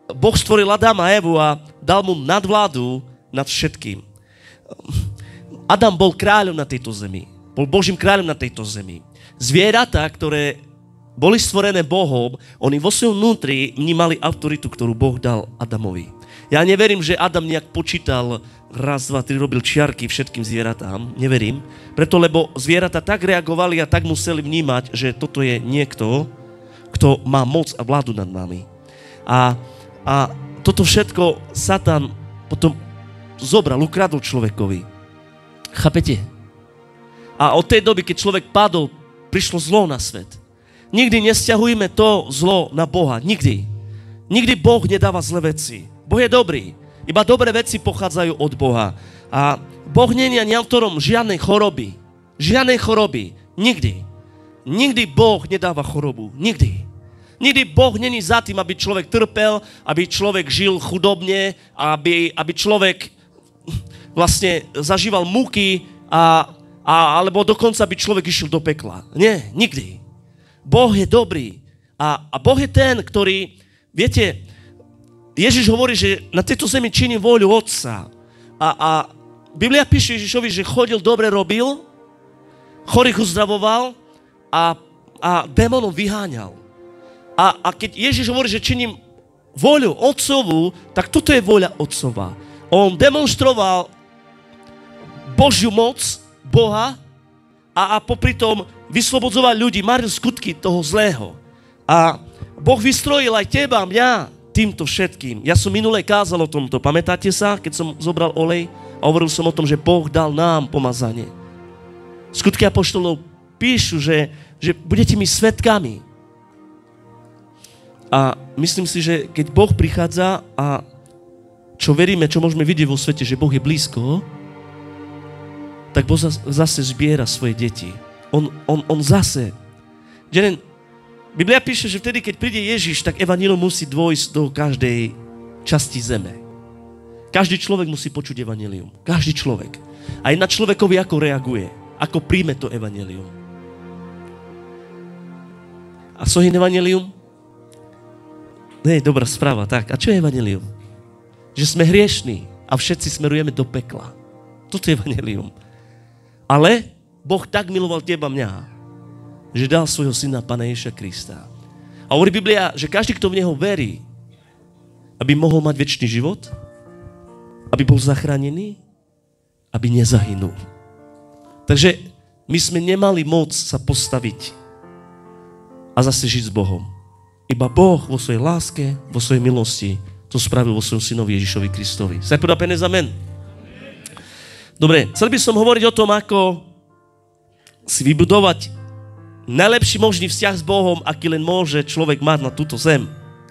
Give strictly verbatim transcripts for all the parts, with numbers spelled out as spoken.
Boh stvoril Adama a Evu a dal mu nadvládu nad všetkým. Adam bol kráľom na tejto zemi. Bol Božím kráľom na tejto zemi. Zvieratá, ktoré boli stvorené Bohom, oni vo svojom vnútri vnímali autoritu, ktorú Boh dal Adamovi. Ja neverím, že Adam nejak počítal raz, dva, tri, robil čiarky všetkým zvieratám. Neverím. Preto, lebo zvieratá tak reagovali a tak museli vnímať, že toto je niekto, kto má moc a vládu nad nami. A, a toto všetko Satan potom zobral, ukradol človekovi. Chápete? A od tej doby, keď človek padol, prišlo zlo na svet. Nikdy nesťahujme to zlo na Boha. Nikdy. Nikdy Boh nedáva zlé veci. Boh je dobrý. Iba dobré veci pochádzajú od Boha. A Boh nie je ani autorom žiadnej choroby. Žiadnej choroby. Nikdy. Nikdy Boh nedáva chorobu. Nikdy. Nikdy Boh není za tým, aby človek trpel, aby človek žil chudobne, aby, aby človek vlastne zažíval múky a, a, alebo dokonca by človek išiel do pekla. Nie, nikdy. Boh je dobrý. A, a Boh je ten, ktorý, viete, Ježiš hovorí, že na tejto zemi činí vôľu Otca. A, a Biblia píše Ježišovi, že chodil, dobre robil, chorých uzdravoval a, a démonov vyháňal. A, a keď Ježiš hovorí, že činím vôľu Otcovú, tak toto je vôľa Otcova. On demonstroval Božiu moc, Boha a, a popri tom vyslobodzoval ľudí, maril skutky toho zlého. A Boh vystrojil aj teba, mňa týmto všetkým. Ja som minule kázal o tomto. Pamätáte sa, keď som zobral olej a hovoril som o tom, že Boh dal nám pomazanie. Skutky apoštolov píšu, že, že budete mi svedkami. A myslím si, že keď Boh prichádza a čo veríme, čo môžeme vidieť vo svete, že Boh je blízko, tak Boh zase zbiera svoje deti. On, on, on zase. Jeden, Biblia píše, že vtedy, keď príde Ježiš, tak evanjelium musí dôjsť do každej časti zeme. Každý človek musí počuť evanjelium. Každý človek. Aj na človekovi ako reaguje. Ako príjme to evanjelium. A co je evanjelium? Nie, dobrá správa. Tak, a čo je evanjelium? Že sme hriešní a všetci smerujeme do pekla. Toto je evanjelium. Ale Boh tak miloval teba, mňa, že dal svojho syna, Pána Ježiša Krista. A hovorí Biblia, že každý, kto v Neho verí, aby mohol mať večný život, aby bol zachránený, aby nezahynul. Takže my sme nemali moc sa postaviť a zase žiť s Bohom. Iba Boh vo svojej láske, vo svojej milosti to spravil vo svojom synovi Ježišovi Kristovi. Sa podá peniaz, amen. Dobre, chcel by som hovoriť o tom, ako si vybudovať najlepší možný vzťah s Bohom, aký len môže človek mať na túto zem.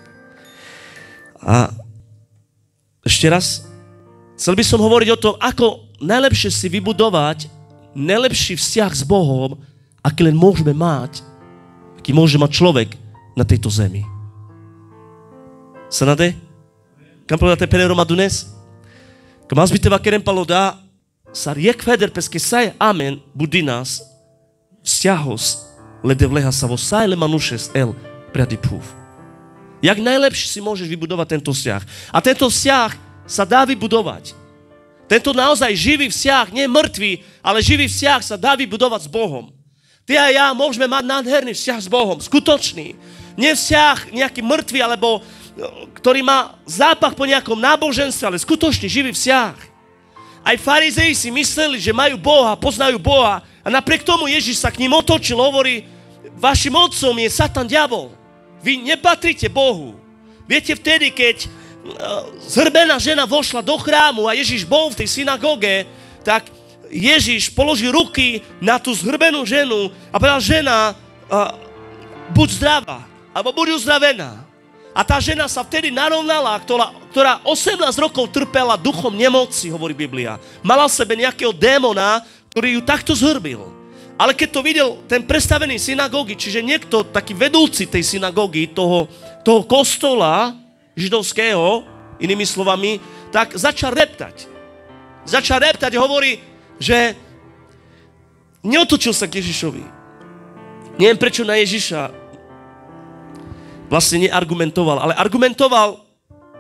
A ešte raz, chcel by som hovoriť o tom, ako najlepšie si vybudovať najlepší vzťah s Bohom, aký len môžeme mať, aký môže mať človek na tejto zemi. Sanade? Cam plădate pe Roma Dunes? Că m-ați biteva kerem paloda, sar jek feder peske saje amen budinas, vzťahos, lede vleha sa vo sajle manušes el pradipúv. Jak najlepšie si môžeš vybudovať tento vzťah. A tento vzťah sa dá vybudovať. Tento naozaj živý vzťah, nie mŕtvý, ale živý vzťah sa dá vybudovať s Bohom. Ty a ja môžeme mať nádherný vzťah s Bohom, skutočný. Nie vzťah nejaký mŕtvý, alebo ktorý má zápach po nejakom náboženstve, ale skutočný živý vzťah. Aj farizei si mysleli, že majú Boha, poznajú Boha a napriek tomu Ježiš sa k ním otočil, hovorí, vašim otcom je Satan, diabol. Vy nepatríte Bohu. Viete, vtedy, keď zhrbená žena vošla do chrámu a Ježiš bol v tej synagóge, tak Ježiš položil ruky na tú zhrbenú ženu a povedal, žena, buď zdravá, alebo buď uzdravená. A tá žena sa vtedy narovnala, ktorá, ktorá osemnásť rokov trpela duchom nemoci, hovorí Biblia. Mala v sebe nejakého démona, ktorý ju takto zhrbil. Ale keď to videl ten predstavený synagógy, čiže niekto, taký vedúci tej synagógy, toho, toho kostola židovského, inými slovami, tak začal reptať. Začal reptať a hovorí, že neotočil sa k Ježišovi. Neviem, prečo na Ježiša vlastne neargumentoval, ale argumentoval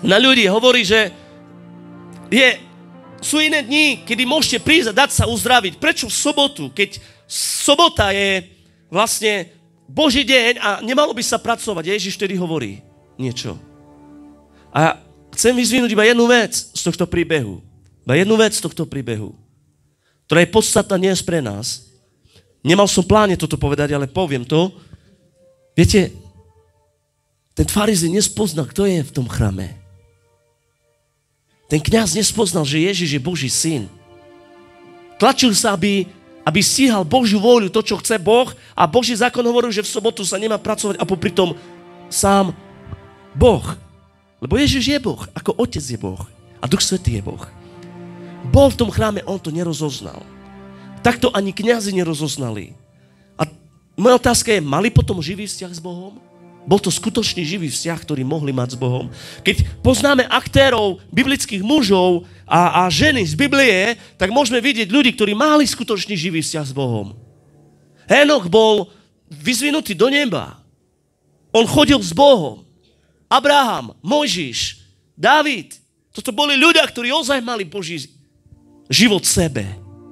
na ľudí, hovorí, že je, sú iné dni, kedy môžete prísť a dať sa uzdraviť. Prečo v sobotu, keď sobota je vlastne Boží deň a nemalo by sa pracovať? Ježiš vtedy hovorí niečo. A chcem vyzvinúť iba jednu vec z tohto príbehu. Iba jednu vec z tohto príbehu, ktorá je podstatná dnes pre nás. Nemal som pláne toto povedať, ale poviem to. Viete, ten farizej nespoznal, kto je v tom chráme. Ten kňaz nespoznal, že Ježiš je Boží syn. Tlačil sa, aby, aby stíhal Božiu vôľu, to, čo chce Boh, a Boží zákon hovoril, že v sobotu sa nemá pracovať, a popri tom sám Boh. Lebo Ježiš je Boh, ako Otec je Boh a Duch Svätý je Boh. Bol v tom chráme, on to nerozoznal. Takto ani kňazi nerozoznali. A moja otázka je, mali potom živý vzťah s Bohom? Bol to skutočný živý vzťah, ktorý mohli mať s Bohom. Keď poznáme aktérov, biblických mužov a, a ženy z Biblie, tak môžeme vidieť ľudí, ktorí mali skutočný živý vzťah s Bohom. Henoch bol vyzvinutý do neba. On chodil s Bohom. Abraham, Mojžiš, Dávid. Toto boli ľudia, ktorí ozaj mali Boží život v sebe.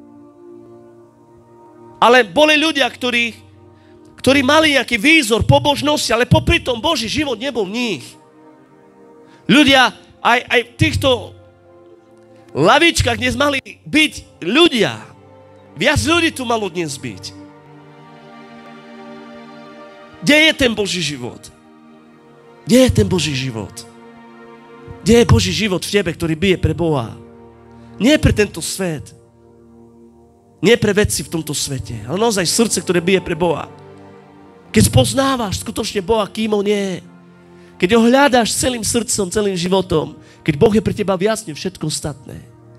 Ale boli ľudia, ktorí ktorí mali nejaký výzor pobožnosti, ale popri tom Boží život nebol v nich. Ľudia, aj, aj v týchto lavičkách dnes mali byť ľudia. Viac ľudí tu malo dnes byť. Kde je ten Boží život? Kde je ten Boží život? Kde je Boží život v tebe, ktorý bije pre Boha? Nie pre tento svet. Nie pre veci v tomto svete, ale naozaj srdce, ktoré bije pre Boha. Keď spoznávaš skutočne Boha, kým on je. Keď ho hľadáš celým srdcom, celým životom. Keď Boh je pre teba viac než všetko ostatné.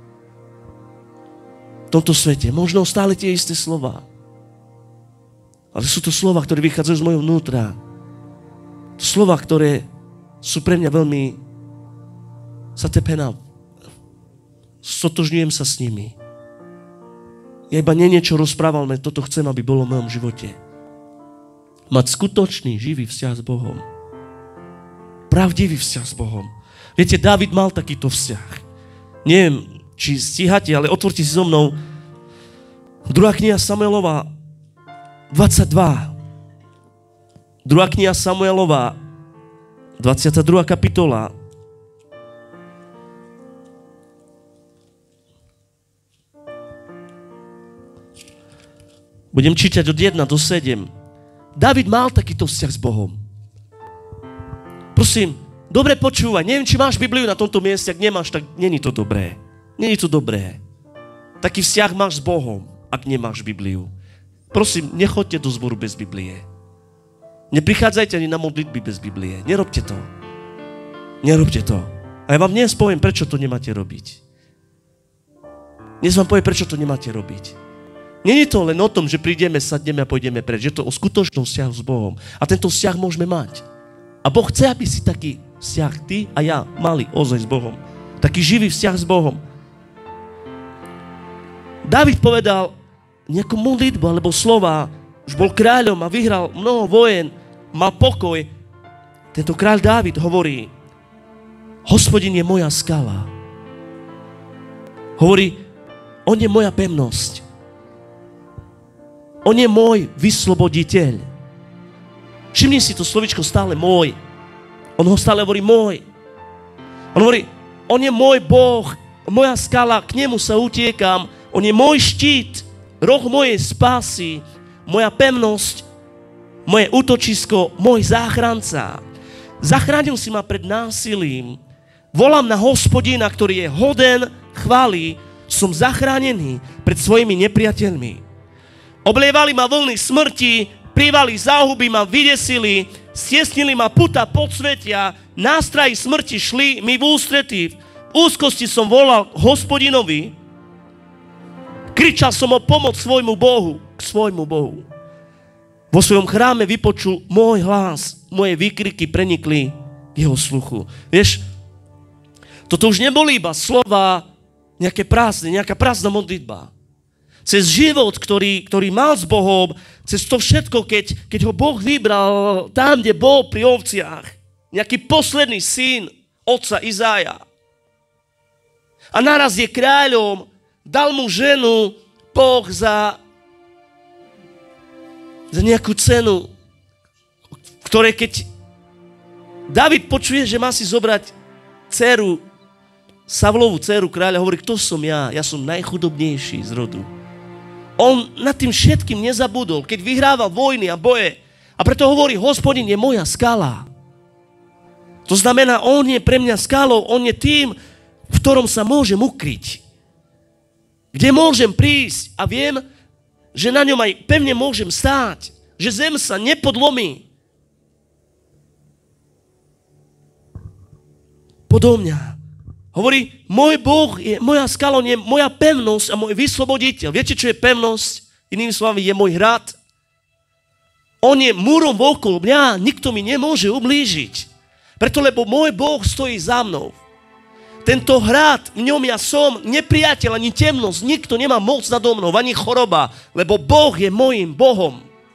V tomto svete možno stále tie isté slova. Ale sú to slova, ktoré vychádzajú z mojho vnútra. Slova, ktoré sú pre mňa veľmi zatepená. Stotožňujem sa s nimi. Ja iba nie niečo rozprával, ale toto chcem, aby bolo v mojom živote. Mať skutočný, živý vzťah s Bohom. Pravdivý vzťah s Bohom. Viete, Dávid mal takýto vzťah. Neviem, či stíhate, ale otvorte si so mnou druhá kniha Samuelova dvadsaťdva. druhá kniha Samuelova dvadsiata druhá kapitola. Budem čítať od jedna do sedem. Dávid mal takýto vzťah s Bohom. Prosím, dobre počúvaj. Neviem, či máš Bibliu na tomto mieste. Ak nemáš, tak není to dobré. Není to dobré. Taký vzťah máš s Bohom, ak nemáš Bibliu. Prosím, nechoďte do zboru bez Biblie. Neprichádzajte ani na modlitby bez Biblie. Nerobte to. Nerobte to. A ja vám dnes poviem, prečo to nemáte robiť. Dnes vám poviem, prečo to nemáte robiť. Nie je to len o tom, že prídeme, sadneme a pôjdeme preč. Je to o skutočnom vzťahu s Bohom. A tento vzťah môžeme mať. A Boh chce, aby si taký vzťah ty a ja mali ozaj s Bohom. Taký živý vzťah s Bohom. Dávid povedal nejakú modlitbu alebo slova. Už bol kráľom a vyhral mnoho vojen. Mal pokoj. Tento kráľ Dávid hovorí: Hospodin je moja skala. Hovorí, on je moja pevnosť. On je môj vysloboditeľ. Všimni si to slovičko stále môj. On ho stále hovorí môj. On hovorí, on je môj Boh, moja skala, k nemu sa utiekam. On je môj štít, roh mojej spásy, moja pevnosť, moje útočisko, môj záchranca. Zachránil si ma pred násilím. Volám na Hospodina, ktorý je hoden chvály. Som zachránený pred svojimi nepriateľmi. Oblievali ma vlny smrti, prívali záhuby ma vydesili, stiesnili ma puta podsvetia, nástrahy smrti šli mi v ústretí. V úzkosti som volal Hospodinovi, kričal som o pomoc svojmu Bohu, k svojmu Bohu. Vo svojom chráme vypočul môj hlas, moje výkriky prenikli k jeho sluchu. Vieš, toto už neboli iba slova nejaké prázdne, nejaká prázdna modlitba. Cez život, ktorý, ktorý mal s Bohom, cez to všetko, keď, keď ho Boh vybral tam, kde bol pri ovciach, nejaký posledný syn otca Izája. A naraz je kráľom, dal mu ženu Boh za, za nejakú cenu, ktoré keď David počuje, že má si zobrať dceru, Savlovú dceru kráľa, hovorí, kto som ja? Ja som najchudobnejší z rodu. On nad tým všetkým nezabudol, keď vyhrával vojny a boje. A preto hovorí, Hospodin je moja skala. To znamená, on je pre mňa skalou, on je tým, v ktorom sa môžem ukryť. Kde môžem prísť a viem, že na ňom aj pevne môžem stáť. Že zem sa nepodlomí. Podo mňa. Hovorí, môj Boh je moja skala, on je moja pevnosť a môj vysloboditeľ. Viete, čo je pevnosť? Inými slovami, je môj hrad. On je múrom okolo mňa, nikto mi nemôže ublížiť. Preto, lebo môj Boh stojí za mnou. Tento hrad, v ňom ja som, nepriateľ, ani temnosť, nikto nemá moc nado mnou, ani choroba, lebo Boh je môjim Bohom.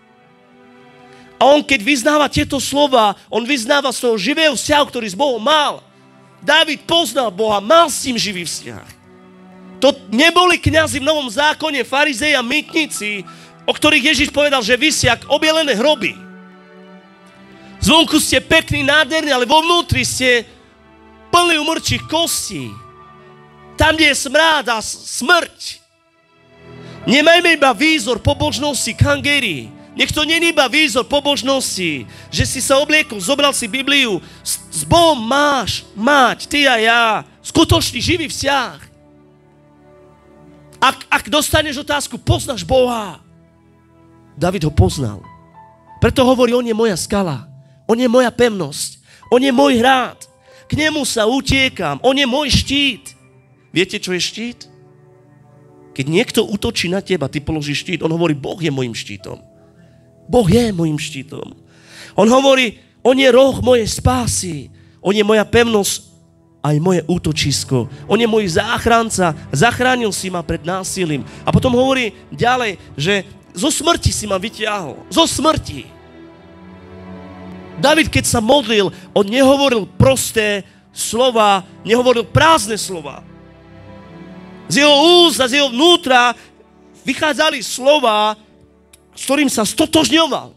A on, keď vyznáva tieto slova, on vyznáva z toho živého vzťahu, ktorý s Bohom mal. Dávid poznal Boha, mal s ním živý vzťah. To neboli kňazi v Novom zákone, farizei a mýtnici, o ktorých Ježiš povedal, že visia ako obielené hroby. Zvonku ste pekní, nádherní, ale vo vnútri ste plní umrčích kostí. Tam, kde je smrád a smrť. Nemajme iba výzor pobožnosti kangery. Nech to nie je iba výzor pobožnosti, že si sa obliekol, zobral si Bibliu. S, s Bohom máš mať, ty a ja, skutočný živý vzťah. Ak, ak dostaneš otázku, poznáš Boha. David ho poznal. Preto hovorí, on je moja skala. On je moja pevnosť. On je môj hrad. K nemu sa utiekam. On je môj štít. Viete, čo je štít? Keď niekto útočí na teba, ty položíš štít. On hovorí, Boh je môjim štítom. Boh je môjim štítom. On hovorí, on je roh mojej spásy. On je moja pevnosť, aj moje útočisko. On je môj záchranca. Zachránil si ma pred násilím. A potom hovorí ďalej, že zo smrti si ma vyťahol. Zo smrti. David, keď sa modlil, on nehovoril prosté slova, nehovoril prázdne slova. Z jeho úst a z jeho vnútra vychádzali slova, s ktorým sa stotožňoval.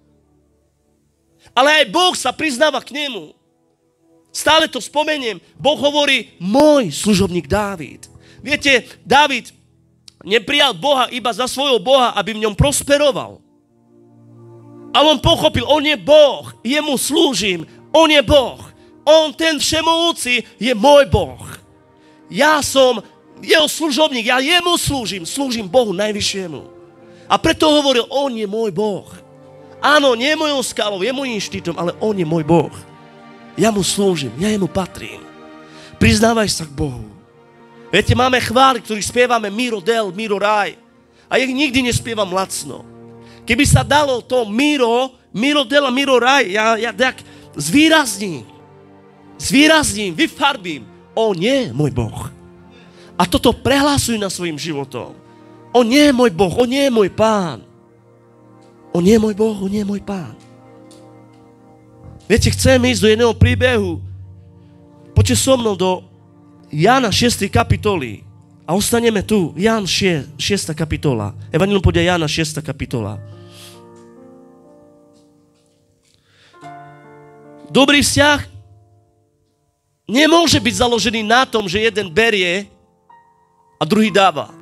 Ale aj Boh sa priznáva k nemu. Stále to spomeniem. Boh hovorí, môj služobník Dávid. Viete, Dávid neprijal Boha iba za svojho Boha, aby v ňom prosperoval. Ale on pochopil, on je Boh, jemu slúžim, on je Boh. On, ten všemohúci, je môj Boh. Ja som jeho služobník, ja jemu slúžim, slúžim Bohu najvyššiemu. A preto hovoril, on je môj Boh. Áno, nie je mojou skalou, je môjim štítom, ale on je môj Boh. Ja mu slúžim, ja jemu patrím. Priznávaj sa k Bohu. Viete, máme chvály, ktorých spievame Miro Del, Miro Raj. A ich nikdy nespievam lacno. Keby sa dalo to Miro, Miro Del a Miro Raj, ja, ja tak zvýrazním. Zvýrazním, vyfarbím. On je môj Boh. A toto prehlasuj na svojim životom. On nie je môj Boh, on nie je môj Pán. On nie je môj Boh, on nie je môj Pán. Viete, chcem ísť do jedného príbehu. Poďte so mnou do Jána šiestej kapitoly a ostaneme tu. Ján šiesta kapitola. Evangelium podľa Jána šiesta kapitola. Dobrý vzťah nemôže byť založený na tom, že jeden berie a druhý dáva.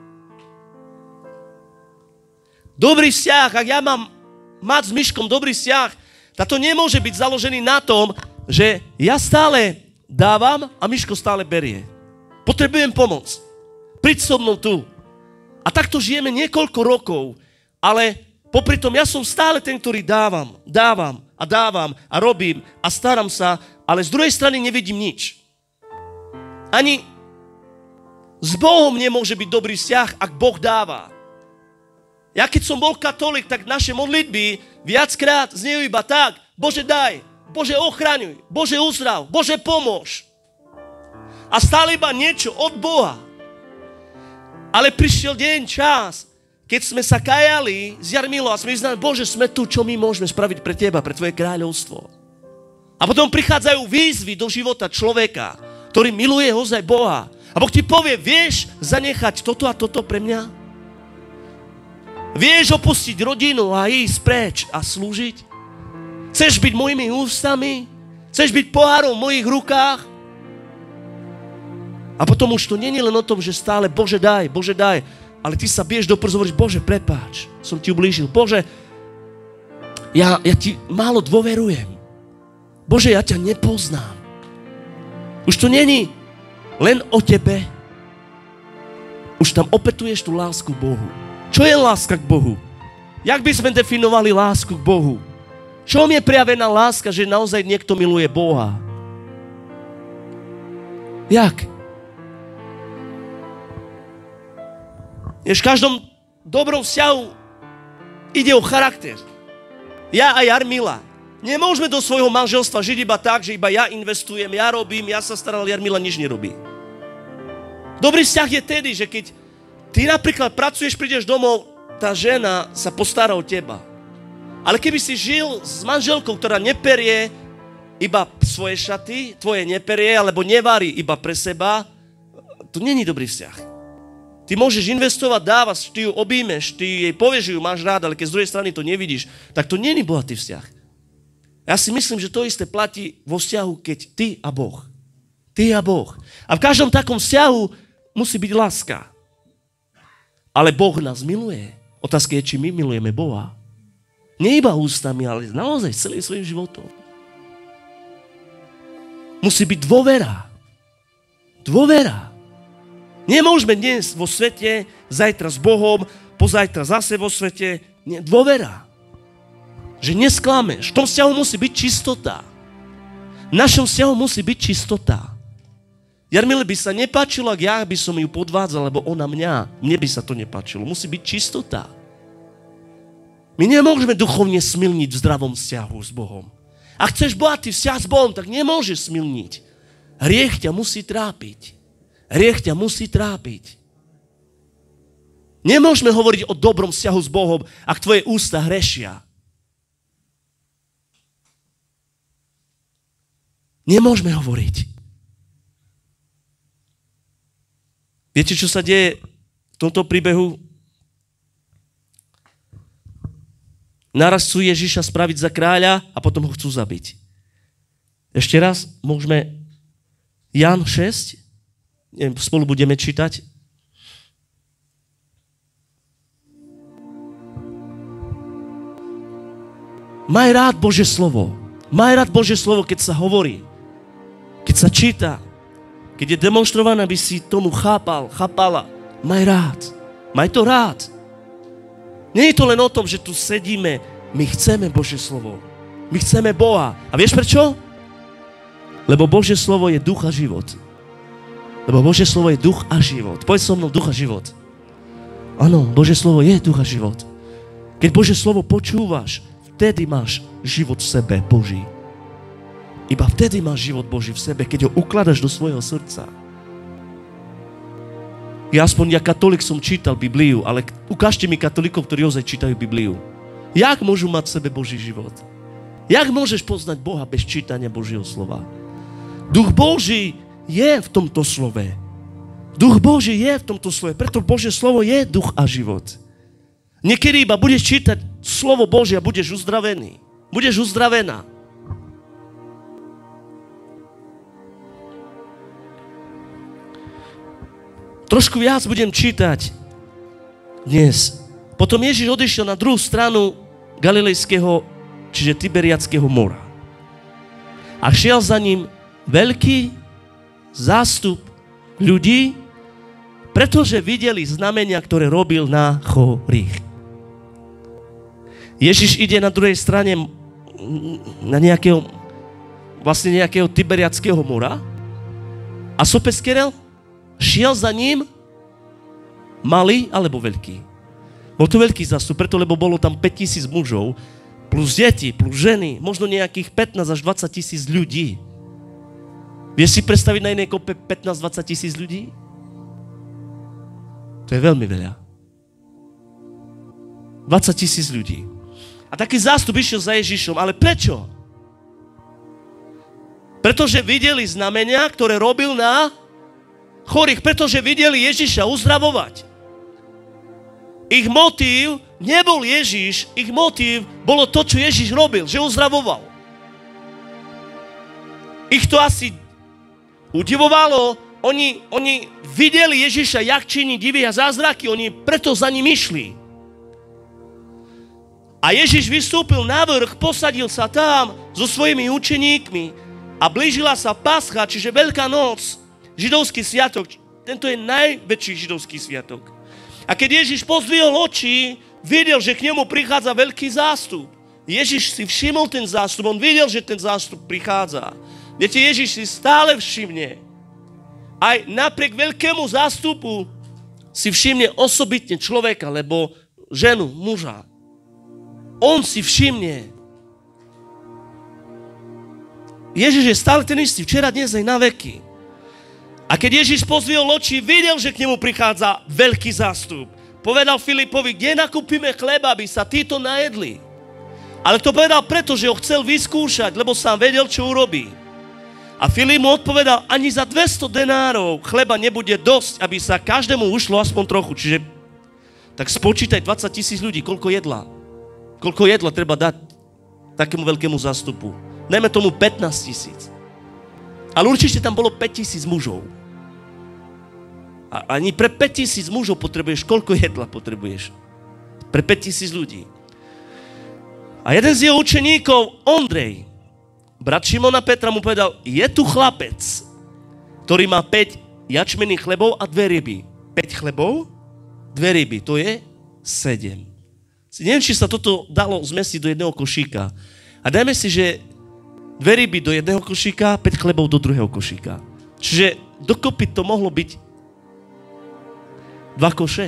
Dobrý vzťah, ak ja mám mať s Miškom dobrý vzťah, táto nemôže byť založený na tom, že ja stále dávam a Miško stále berie. Potrebujem pomoc. Príď so mnou tu. A takto žijeme niekoľko rokov, ale popri tom ja som stále ten, ktorý dávam, dávam a dávam a robím a starám sa, ale z druhej strany nevidím nič. Ani s Bohom nemôže byť dobrý vzťah, ak Boh dáva. Ja keď som bol katolík, tak naše modlitby viackrát znejú iba tak, Bože daj, Bože ochraňuj, Bože uzdrav, Bože pomôž. A stále iba niečo od Boha. Ale prišiel deň, čas, keď sme sa kajali z Jarmilo a sme vyznali, Bože, sme tu, čo my môžeme spraviť pre Teba, pre Tvoje kráľovstvo. A potom prichádzajú výzvy do života človeka, ktorý miluje ozaj Boha. A Boh ti povie, vieš zanechať toto a toto pre mňa? Vieš opustiť rodinu a ísť preč a slúžiť? Chceš byť mojimi ústami? Chceš byť pohárom v mojich rukách? A potom už to nie je len o tom, že stále Bože daj, Bože daj, ale ty sa biješ do prs, hovoríš, Bože prepáč, som ti ublížil. Bože, ja, ja ti málo dôverujem. Bože, ja ťa nepoznám. Už to není len o tebe. Už tam opetuješ tú lásku k Bohu. Čo je láska k Bohu? Jak by sme definovali lásku k Bohu? Čom je prejavená láska, že naozaj niekto miluje Boha? Jak? Jež v každom dobrom vzťahu ide o charakter. Ja a Jarmila nemôžeme do svojho manželstva žiť iba tak, že iba ja investujem, ja robím, ja sa staral, Jarmila nič nerobí. Dobrý vzťah je tedy, že keď ty napríklad pracuješ, prídeš domov, tá žena sa postará o teba. Ale keby si žil s manželkou, ktorá neperie iba svoje šaty, tvoje neperie, alebo nevarí iba pre seba, to není dobrý vzťah. Ty môžeš investovať, dávať, ty ju objímeš, ty jej povieš, že ju máš rád, ale keď z druhej strany to nevidíš, tak to není bohatý vzťah. Ja si myslím, že to isté platí vo vzťahu, keď ty a Boh. Ty a Boh. A v každom takom vzťahu musí byť láska. Ale Boh nás miluje. Otázka je, či my milujeme Boha. Nie iba ústami, ale naozaj celým svojím životom. Musí byť dôvera. Dôvera. Nemôžeme dnes vo svete, zajtra s Bohom, pozajtra zase vo svete. Nie, dôvera. Že nesklameš. V tom vzťahu musí byť čistota. V našom vzťahu musí byť čistota. Jarmile by sa nepáčilo, ak ja by som ju podvádzal, lebo ona mňa. Mne by sa to nepáčilo. Musí byť čistota. My nemôžeme duchovne smilniť v zdravom vzťahu s Bohom. Ak chceš bohatý vzťah s Bohom, tak nemôžeš smilniť. Hriech ťa musí trápiť. Hriech ťa musí trápiť. Nemôžeme hovoriť o dobrom vzťahu s Bohom, ak tvoje ústa hrešia. Nemôžeme hovoriť. Viete, čo sa deje v tomto príbehu? Naraz chcú Ježiša spraviť za kráľa a potom ho chcú zabiť. Ešte raz, môžeme Ján šesť, spolu budeme čítať. Maj rád Božie slovo. Maj rád Božie slovo, keď sa hovorí, keď sa číta, keď je demonstrované, aby si tomu chápal, chápala. Maj rád. Maj to rád. Nie je to len o tom, že tu sedíme. My chceme Božie slovo. My chceme Boha. A vieš prečo? Lebo Božie slovo je duch a život. Lebo Božie slovo je duch a život. Poď so mnou, duch a život. Áno, Božie slovo je duch a život. Keď Božie slovo počúvaš, vtedy máš život v sebe Boží. Iba vtedy máš život Boží v sebe, keď ho ukladaš do svojho srdca. Ja aspoň ja katolík som čítal Bibliu, ale ukážte mi katolíkov, ktorí ozaj čítajú Bibliu. Jak môžu mať v sebe Boží život? Jak môžeš poznať Boha bez čítania Božieho slova? Duch Boží je v tomto slove. Duch Boží je v tomto slove, preto Božie slovo je duch a život. Niekedy iba budeš čítať slovo Božie a budeš uzdravený. Budeš uzdravená. Trošku viac budem čítať dnes. Potom Ježiš odišiel na druhú stranu Galilejského, čiže Tiberiadského mora. A šiel za ním veľký zástup ľudí, pretože videli znamenia, ktoré robil na chorých. Ježiš ide na druhej strane na nejakého, vlastne nejakého Tiberiadského mora a sopeskerel šiel za ním malý alebo veľký. Bol to veľký zástup, preto lebo bolo tam päť tisíc mužov, plus deti, plus ženy, možno nejakých pätnásť až dvadsať tisíc ľudí. Vieš si predstaviť na inej kope pätnásť dvadsať tisíc ľudí? To je veľmi veľa. dvadsať tisíc ľudí. A taký zástup išiel za Ježišom, ale prečo? Pretože videli znamenia, ktoré robil na chorých. Pretože videli Ježiša uzdravovať. Ich motív nebol Ježiš, ich motív bolo to, čo Ježiš robil, že uzdravoval. Ich to asi udivovalo, oni, oni videli Ježiša, jak činí divy a zázraky, oni preto za ním išli. A Ježiš vystúpil na vrch, posadil sa tam so svojimi učeníkmi a blížila sa Pascha, čiže Veľká noc, židovský sviatok. Tento je najväčší židovský sviatok. A keď Ježiš pozdvihol oči, videl, že k nemu prichádza veľký zástup. Ježiš si všimol ten zástup, on videl, že ten zástup prichádza. Viete, Ježiš si stále všimne. Aj napriek veľkému zástupu si všimne osobitne človeka, lebo ženu, muža. On si všimne. Ježiš je stále ten istý, včera, dnes aj na veky. A keď Ježiš pozdvihol oči, videl, že k nemu prichádza veľký zástup. Povedal Filipovi, kde nakúpime chleba, aby sa títo najedli. Ale to povedal preto, že ho chcel vyskúšať, lebo sám vedel, čo urobí. A Filip mu odpovedal, ani za dvesto denárov chleba nebude dosť, aby sa každému ušlo aspoň trochu. Čiže tak spočítaj dvadsať tisíc ľudí, koľko jedla. Koľko jedla treba dať takému veľkému zástupu. Najmä tomu pätnásť tisíc. Ale určite tam bolo päť tisíc mužov. A ani pre päť tisíc mužov potrebuješ, koľko jedla potrebuješ? Pre päť tisíc ľudí. A jeden z jeho učeníkov, Ondrej, brat Šimona Petra, mu povedal, je tu chlapec, ktorý má päť jačmenných chlebov a dve ryby. päť chlebov, dve ryby, to je sedem. Neviem, či sa toto dalo zmestiť do jedného košíka. A dajme si, že dve ryby do jedného košíka, päť chlebov do druhého košíka. Čiže dokopy to mohlo byť dva koše.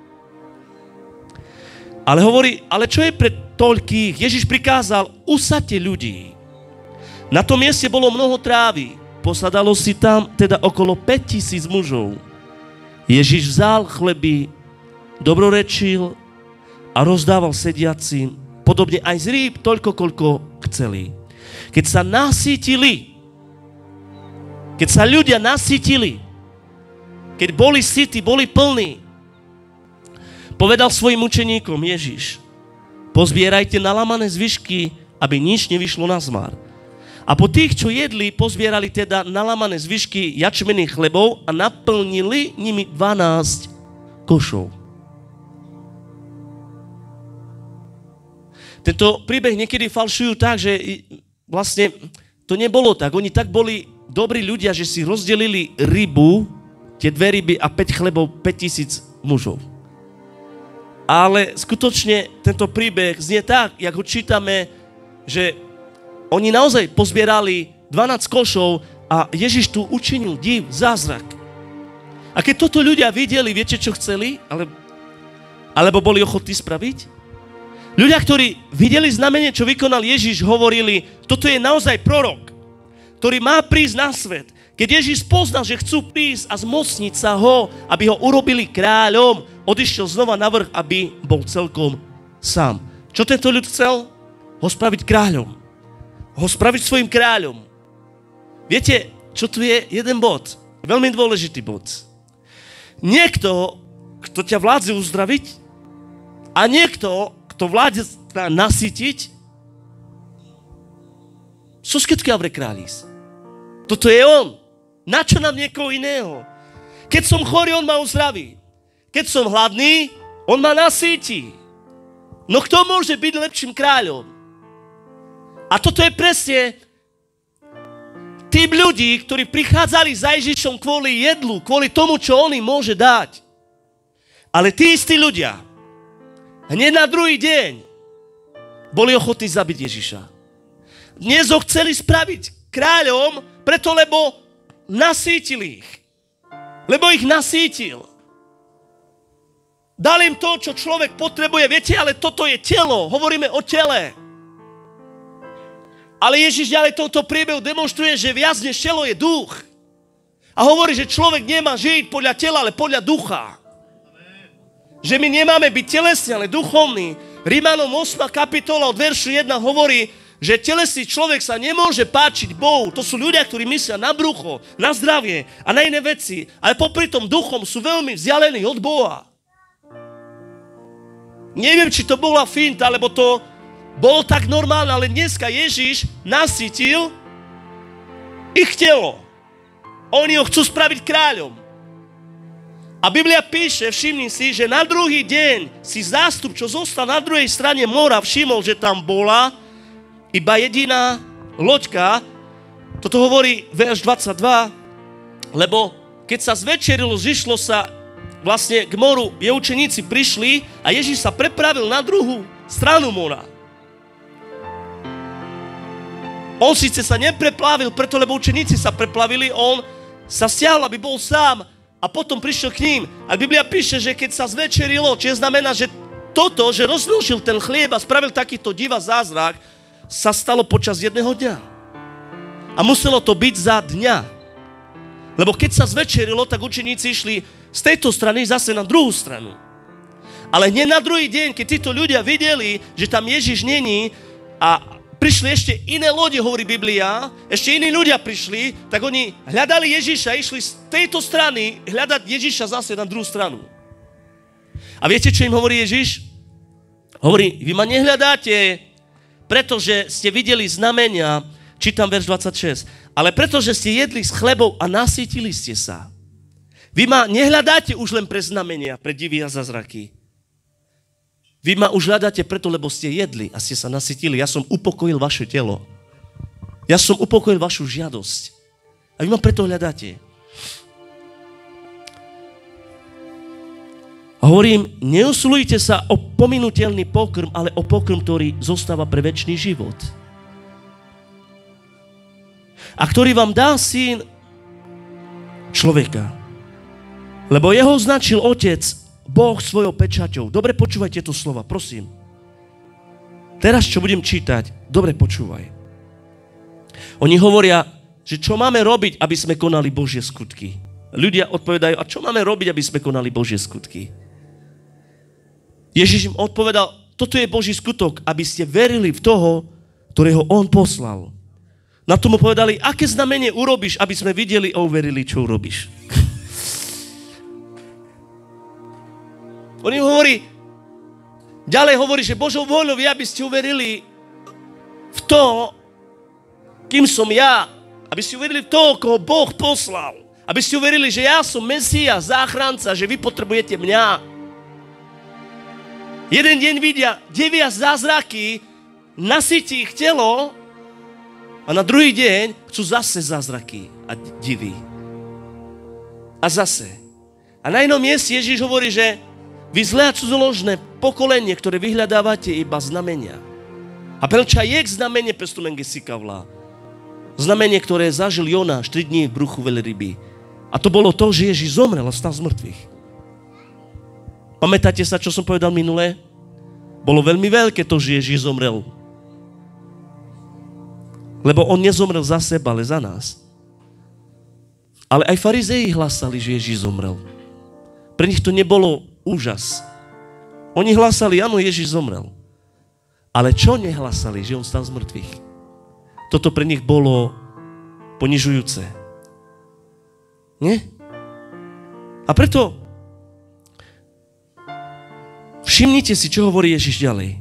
Ale hovorí, ale čo je pre toľkých? Ježiš prikázal, usaďte ľudí. Na tom mieste bolo mnoho trávy. Posadalo si tam teda okolo päť tisíc mužov. Ježiš vzal chleby, dobrorečil a rozdával sediacim, podobne aj z rýb, toľko, koľko chceli. Keď sa nasýtili, keď sa ľudia nasýtili, keď boli sytí, boli plní, povedal svojim učeníkom Ježiš, pozbierajte nalamané zvyšky, aby nič nevyšlo na zmar. A po tých, čo jedli, pozbierali teda nalamané zvyšky jačmenných chlebov a naplnili nimi dvanásť košov. Tento príbeh niekedy falšujú tak, že vlastne to nebolo tak. Oni tak boli dobrí ľudia, že si rozdelili rybu, tie dve ryby a päť chlebov, päť tisíc mužov. Ale skutočne tento príbeh znie tak, jak ho čítame, že oni naozaj pozbierali dvanásť košov a Ježiš tu učinil div, zázrak. A keď toto ľudia videli, viete, čo chceli? Ale, alebo boli ochotní spraviť? Ľudia, ktorí videli znamenie, čo vykonal Ježiš, hovorili, toto je naozaj prorok, ktorý má prísť na svet. Keď Ježiš poznal, že chcú prísť a zmocniť sa ho, aby ho urobili kráľom, odišiel znova na vrch, aby bol celkom sám. Čo tento ľud chcel? Ho spraviť kráľom. Ho spraviť svojim kráľom. Viete, čo tu je jeden bod? Veľmi dôležitý bod. Niekto, kto ťa vládze uzdraviť a niekto, kto vládze nasytiť, sú všetky avre krális. Toto je on. Na čo nám niekoho iného? Keď som chorý, on ma uzdraví. Keď som hladný, on ma nasýti. No kto môže byť lepším kráľom? A toto je presne tým ľudí, ktorí prichádzali za Ježišom kvôli jedlu, kvôli tomu, čo on im môže dať. Ale tí istí ľudia hneď na druhý deň boli ochotní zabiť Ježiša. Dnes ho chceli spraviť kráľom, preto lebo nasýtil ich. Lebo ich nasýtil. Dal im to, čo človek potrebuje. Viete, ale toto je telo. Hovoríme o tele. Ale Ježiš ďalej touto priebehu demonstruje, že viac než telo je duch. A hovorí, že človek nemá žiť podľa tela, ale podľa ducha. Že my nemáme byť telesní, ale duchovní. Rímanom ôsma kapitola od veršu jeden hovorí, že telesný človek sa nemôže páčiť Bohu. To sú ľudia, ktorí myslia na brucho, na zdravie a na iné veci, ale popri tom duchom sú veľmi vzdialení od Boha. Neviem, či to bola finta, lebo to bolo tak normálne, ale dneska Ježiš nasytil ich telo. Oni ho chcú spraviť kráľom. A Biblia píše, všimni si, že na druhý deň si zástup, čo zostal na druhej strane mora, všimol, že tam bola iba jediná loďka. Toto hovorí verš dvadsaťdva, lebo keď sa zvečerilo, zišlo sa vlastne k moru, je učeníci prišli a Ježiš sa prepravil na druhú stranu mora. On síce sa nepreplavil, preto lebo učeníci sa preplavili, on sa stiahol, aby bol sám. A potom prišiel k ním. A Biblia píše, že keď sa zvečerilo, čo znamená, že toto, že rozmnožil ten chlieb a spravil takýto div a zázrak, sa stalo počas jedného dňa. A muselo to byť za dňa. Lebo keď sa zvečerilo, tak učeníci išli z tejto strany zase na druhú stranu. Ale hneď na druhý deň, keď títo ľudia videli, že tam Ježiš není a prišli ešte iné lode, hovorí Biblia, ešte iní ľudia prišli, tak oni hľadali Ježiša, išli z tejto strany hľadať Ježiša zase na druhú stranu. A viete, čo im hovorí Ježiš? Hovorí, vy ma nehľadáte, pretože ste videli znamenia, čítam verš dvadsaťšesť, ale pretože ste jedli s chlebou a nasýtili ste sa. Vy ma nehľadáte už len pre znamenia, pre divy a zázraky. Vy ma už hľadáte preto, lebo ste jedli a ste sa nasytili. Ja som upokojil vaše telo. Ja som upokojil vašu žiadosť. A vy ma preto hľadáte. A hovorím, neusilujte sa o pominuteľný pokrm, ale o pokrm, ktorý zostáva pre večný život. A ktorý vám dá syn človeka. Lebo jeho označil otec Boh svojou pečaťou. Dobre počúvaj tieto slova, prosím. Teraz, čo budem čítať, dobre počúvaj. Oni hovoria, že čo máme robiť, aby sme konali Božie skutky. Ľudia odpovedajú, a čo máme robiť, aby sme konali Božie skutky? Ježiš im odpovedal, toto je Boží skutok, aby ste verili v toho, ktorého on poslal. Na tomu povedali, aké znamenie urobíš, aby sme videli a uverili, čo urobíš. On im hovorí, ďalej hovorí, že Božou vôľou je, aby ste uverili v to, kým som ja. Aby ste uverili v toho, koho Boh poslal. Aby ste uverili, že ja som Mesia, záchranca, že vy potrebujete mňa. Jeden deň vidia devia zázraky, nasytí ich telo a na druhý deň chcú zase zázraky a divy. A zase. A na inom mieste Ježiš hovorí, že vy zlé a cudzoložné pokolenie, ktoré vyhľadávate iba znamenia. A prečo je znamenie pestumenge sikavla. Znamenie, ktoré zažil Jonáš tri dní v bruchu veľryby. A to bolo to, že Ježiš zomrel a stal z mŕtvych. Pamätáte sa, čo som povedal minule? Bolo veľmi veľké to, že Ježiš zomrel. Lebo on nezomrel za seba, ale za nás. Ale aj farizei hlásali, že Ježiš zomrel. Pre nich to nebolo úžas. Oni hlásali, áno, Ježiš zomrel. Ale čo nehlasali, že on stal z mŕtvych? Toto pre nich bolo ponižujúce. Nie? A preto všimnite si, čo hovorí Ježiš ďalej.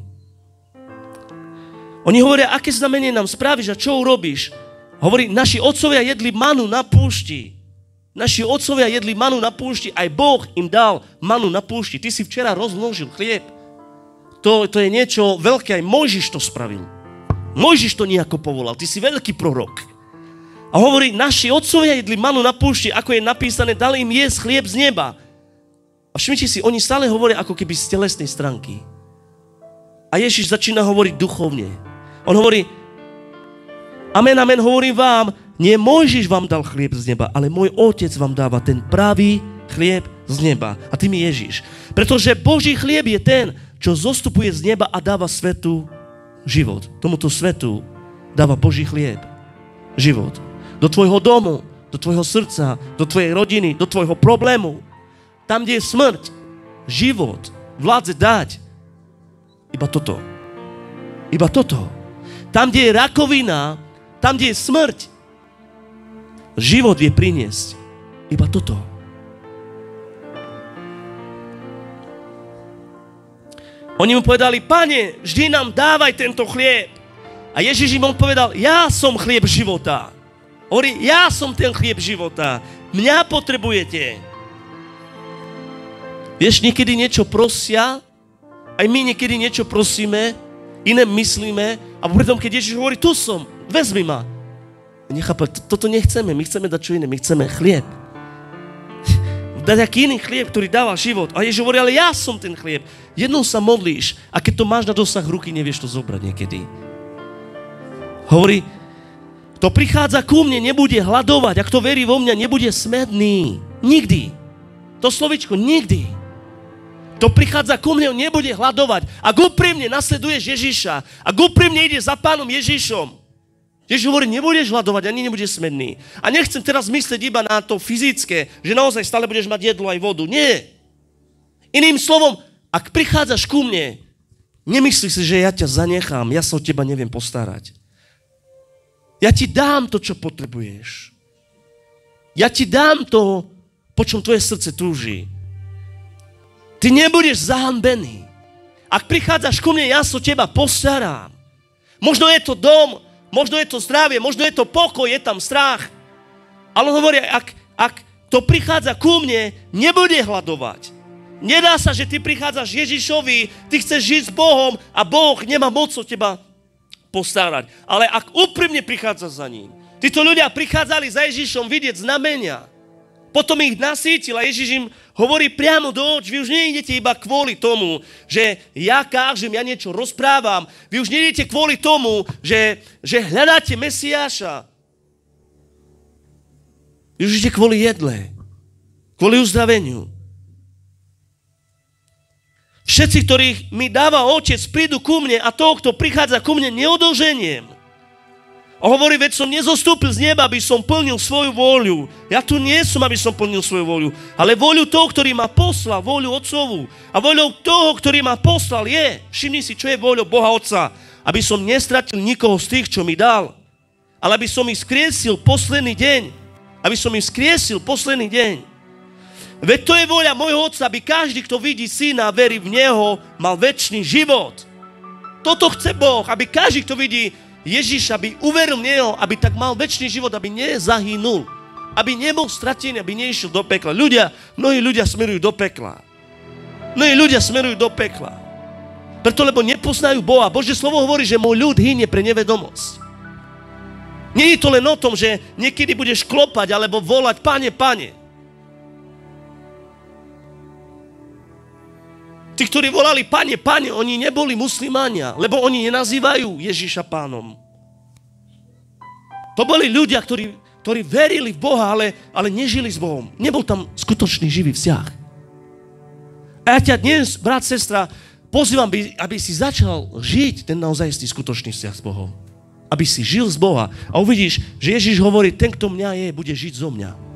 Oni hovoria, aké znamenie nám spravíš a čo urobíš. Hovorí, naši otcovia jedli manu na púšti. Naši otcovia jedli manu na púšti, aj Boh im dal manu na púšti. Ty si včera rozmnožil chlieb. To, to je niečo veľké, aj Mojžiš to spravil. Mojžiš to nejako povolal, ty si veľký prorok. A hovorí, naši otcovia jedli manu na púšti, ako je napísané, dali im jesť chlieb z neba. A všimnite si, oni stále hovoria ako keby z telesnej stránky. A Ježiš začína hovoriť duchovne. On hovorí, amen, amen, hovorím vám, nie Mojžiš vám dal chlieb z neba, ale môj otec vám dáva ten pravý chlieb z neba. A tým je Ježiš. Pretože Boží chlieb je ten, čo zostupuje z neba a dáva svetu život. Tomuto svetu dáva Boží chlieb. Život. Do tvojho domu, do tvojho srdca, do tvojej rodiny, do tvojho problému. Tam, kde je smrť, život vládze dať iba toto. Iba toto. Tam, kde je rakovina, tam, kde je smrť, život vie priniesť iba toto. Oni mu povedali, Pane, vždy nám dávaj tento chlieb. A Ježiš im povedal, ja som chlieb života. Hovorí, ja som ten chlieb života. Mňa potrebujete. Vieš, niekedy niečo prosia, aj my niekedy niečo prosíme, iné myslíme, a potom, keď Ježiš hovorí, tu som, vezmi ma. Nechápať, toto nechceme, my chceme dať čo iné, my chceme chlieb. Dať aký iný chlieb, ktorý dáva život. A Ježiš hovorí, ale ja som ten chlieb. Jednou sa modlíš a keď to máš na dosah ruky, nevieš to zobrať niekedy. Hovorí, kto prichádza ku mne, nebude hladovať. A kto verí vo mňa, nebude smedný. Nikdy. To slovičko, nikdy. Kto prichádza ku mne, nebude hladovať. Ak úprimne nasleduješ Ježiša, ak úprimne ideš za Pánom Ježišom, Ježiš hovorí, nebudeš hladovať, ani nebudeš smedný. A nechcem teraz myslieť iba na to fyzické, že naozaj stále budeš mať jedlo aj vodu. Nie. Iným slovom, ak prichádzaš ku mne, nemyslí si, že ja ťa zanechám, ja sa o teba neviem postarať. Ja ti dám to, čo potrebuješ. Ja ti dám to, po čom tvoje srdce túži. Ty nebudeš zahanbený. Ak prichádzaš ku mne, ja sa o teba postarám. Možno je to dom, možno je to zdravie, možno je to pokoj, je tam strach. Ale on hovorí, ak, ak to prichádza ku mne, nebude hladovať. Nedá sa, že ty prichádzaš Ježišovi, ty chceš žiť s Bohom a Boh nemá moc o teba postarať. Ale ak úprimne prichádzaš za ním. Títo ľudia prichádzali za Ježišom vidieť znamenia. Potom ich nasýtil a Ježiš im hovorí priamo do očí. Vy už neidete iba kvôli tomu, že ja kážem, ja niečo rozprávam. Vy už neidete kvôli tomu, že, že hľadáte Mesiáša. Vy už idete kvôli jedle. Kvôli uzdraveniu. Všetci, ktorých mi dáva Otec, prídu ku mne a toho, kto prichádza ku mne, neodolženiem. A hovorí, veď som nezostúpil z neba, aby som plnil svoju vôľu. Ja tu nie som, aby som plnil svoju vôľu, ale vôľu toho, ktorý ma poslal, vôľu Otcovú. A vôľou toho, ktorý ma poslal, je, všimni si, čo je vôľou Boha Otca, aby som nestratil nikoho z tých, čo mi dal, ale aby som ich skriesil posledný deň. Aby som ich skriesil posledný deň. Veď to je vôľa môjho Otca, aby každý, kto vidí Syna a verí v Neho, mal večný život. Toto chce Boh, aby každý, kto vidí Ježiš, aby uveril v Neho, aby tak mal večný život, aby nezahynul, aby nebol stratený, aby neišiel do pekla. Ľudia, mnohí ľudia smerujú do pekla. Mnohí ľudia smerujú do pekla. Preto, lebo nepoznajú Boha. Božie slovo hovorí, že môj ľud hynie pre nevedomosť. Nie je to len o tom, že niekedy budeš klopať alebo volať, Pane, Pane. Tí, ktorí volali Pane, Pane, oni neboli muslimania, lebo oni nenazývajú Ježiša Pánom. To boli ľudia, ktorí, ktorí verili v Boha, ale, ale nežili s Bohom. Nebol tam skutočný živý vzťah. A ja ťa dnes, brat, sestra, pozývam, aby, aby si začal žiť ten naozajstný skutočný vzťah s Bohom. Aby si žil z Boha. A uvidíš, že Ježiš hovorí, ten, kto mňa je, bude žiť zo mňa.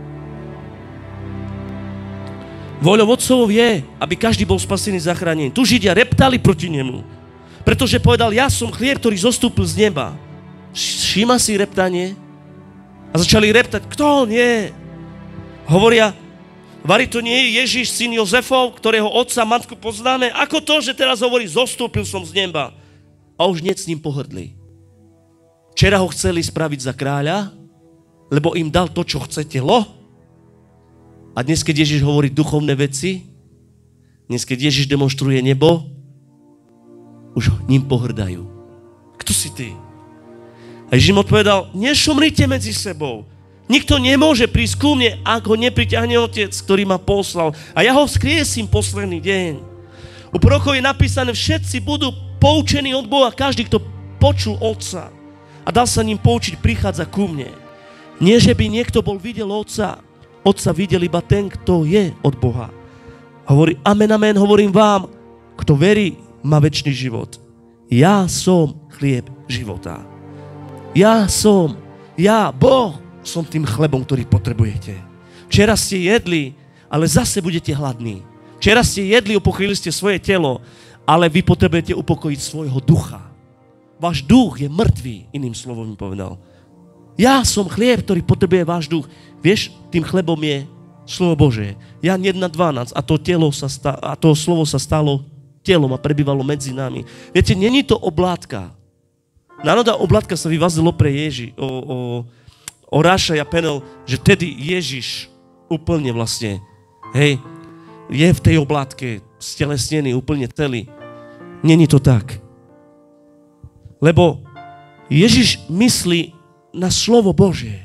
Voľou Otcovou je, aby každý bol spasený, zachránený. Tu Židia reptali proti nemu, pretože povedal, ja som chlieb, ktorý zostúpil z neba. Všíma si reptanie? A začali reptať, kto on je? Hovoria, vari to nie je Ježiš, syn Jozefov, ktorého otca a matku poznáme? Ako to, že teraz hovorí, zostúpil som z neba? A už nie s ním pohrdli. Včera ho chceli spraviť za kráľa, lebo im dal to, čo chce telo. A dnes, keď Ježiš hovorí duchovné veci, dnes, keď Ježiš demonstruje nebo, už ním pohrdajú. Kto si ty? A Ježiš im odpovedal, nešomrite medzi sebou. Nikto nemôže prísť ku mne, ak ho nepriťahne Otec, ktorý ma poslal. A ja ho vzkriesím posledný deň. U prorokov je napísané, všetci budú poučení od Boha, každý, kto počul Otca a dal sa ním poučiť, prichádza ku mne. Nie, že by niekto bol videl Otca, Otca videl iba ten, kto je od Boha. Hovorí, amen, amen, hovorím vám, kto verí, má večný život. Ja som chlieb života. Ja som, ja, Boh, som tým chlebom, ktorý potrebujete. Včera ste jedli, ale zase budete hladní. Včera ste jedli, upokojili ste svoje telo, ale vy potrebujete upokojiť svojho ducha. váš duch je mŕtvý, iným slovom mi povedal. Ja som chlieb, ktorý potrebuje váš duch. Vieš, tým chlebom je slovo Božie. Jan jedna dvanásť a to, telo sa sta- a to slovo sa stalo telom a prebývalo medzi nami. Viete, není to oblátka. Národa oblátka sa vyvazilo pre Ježi, o, o, o Ráša a Penel, že tedy Ježiš úplne vlastne, hej, je v tej oblátke stelesnený, úplne celý. Není to tak. Lebo Ježiš myslí na slovo Božie.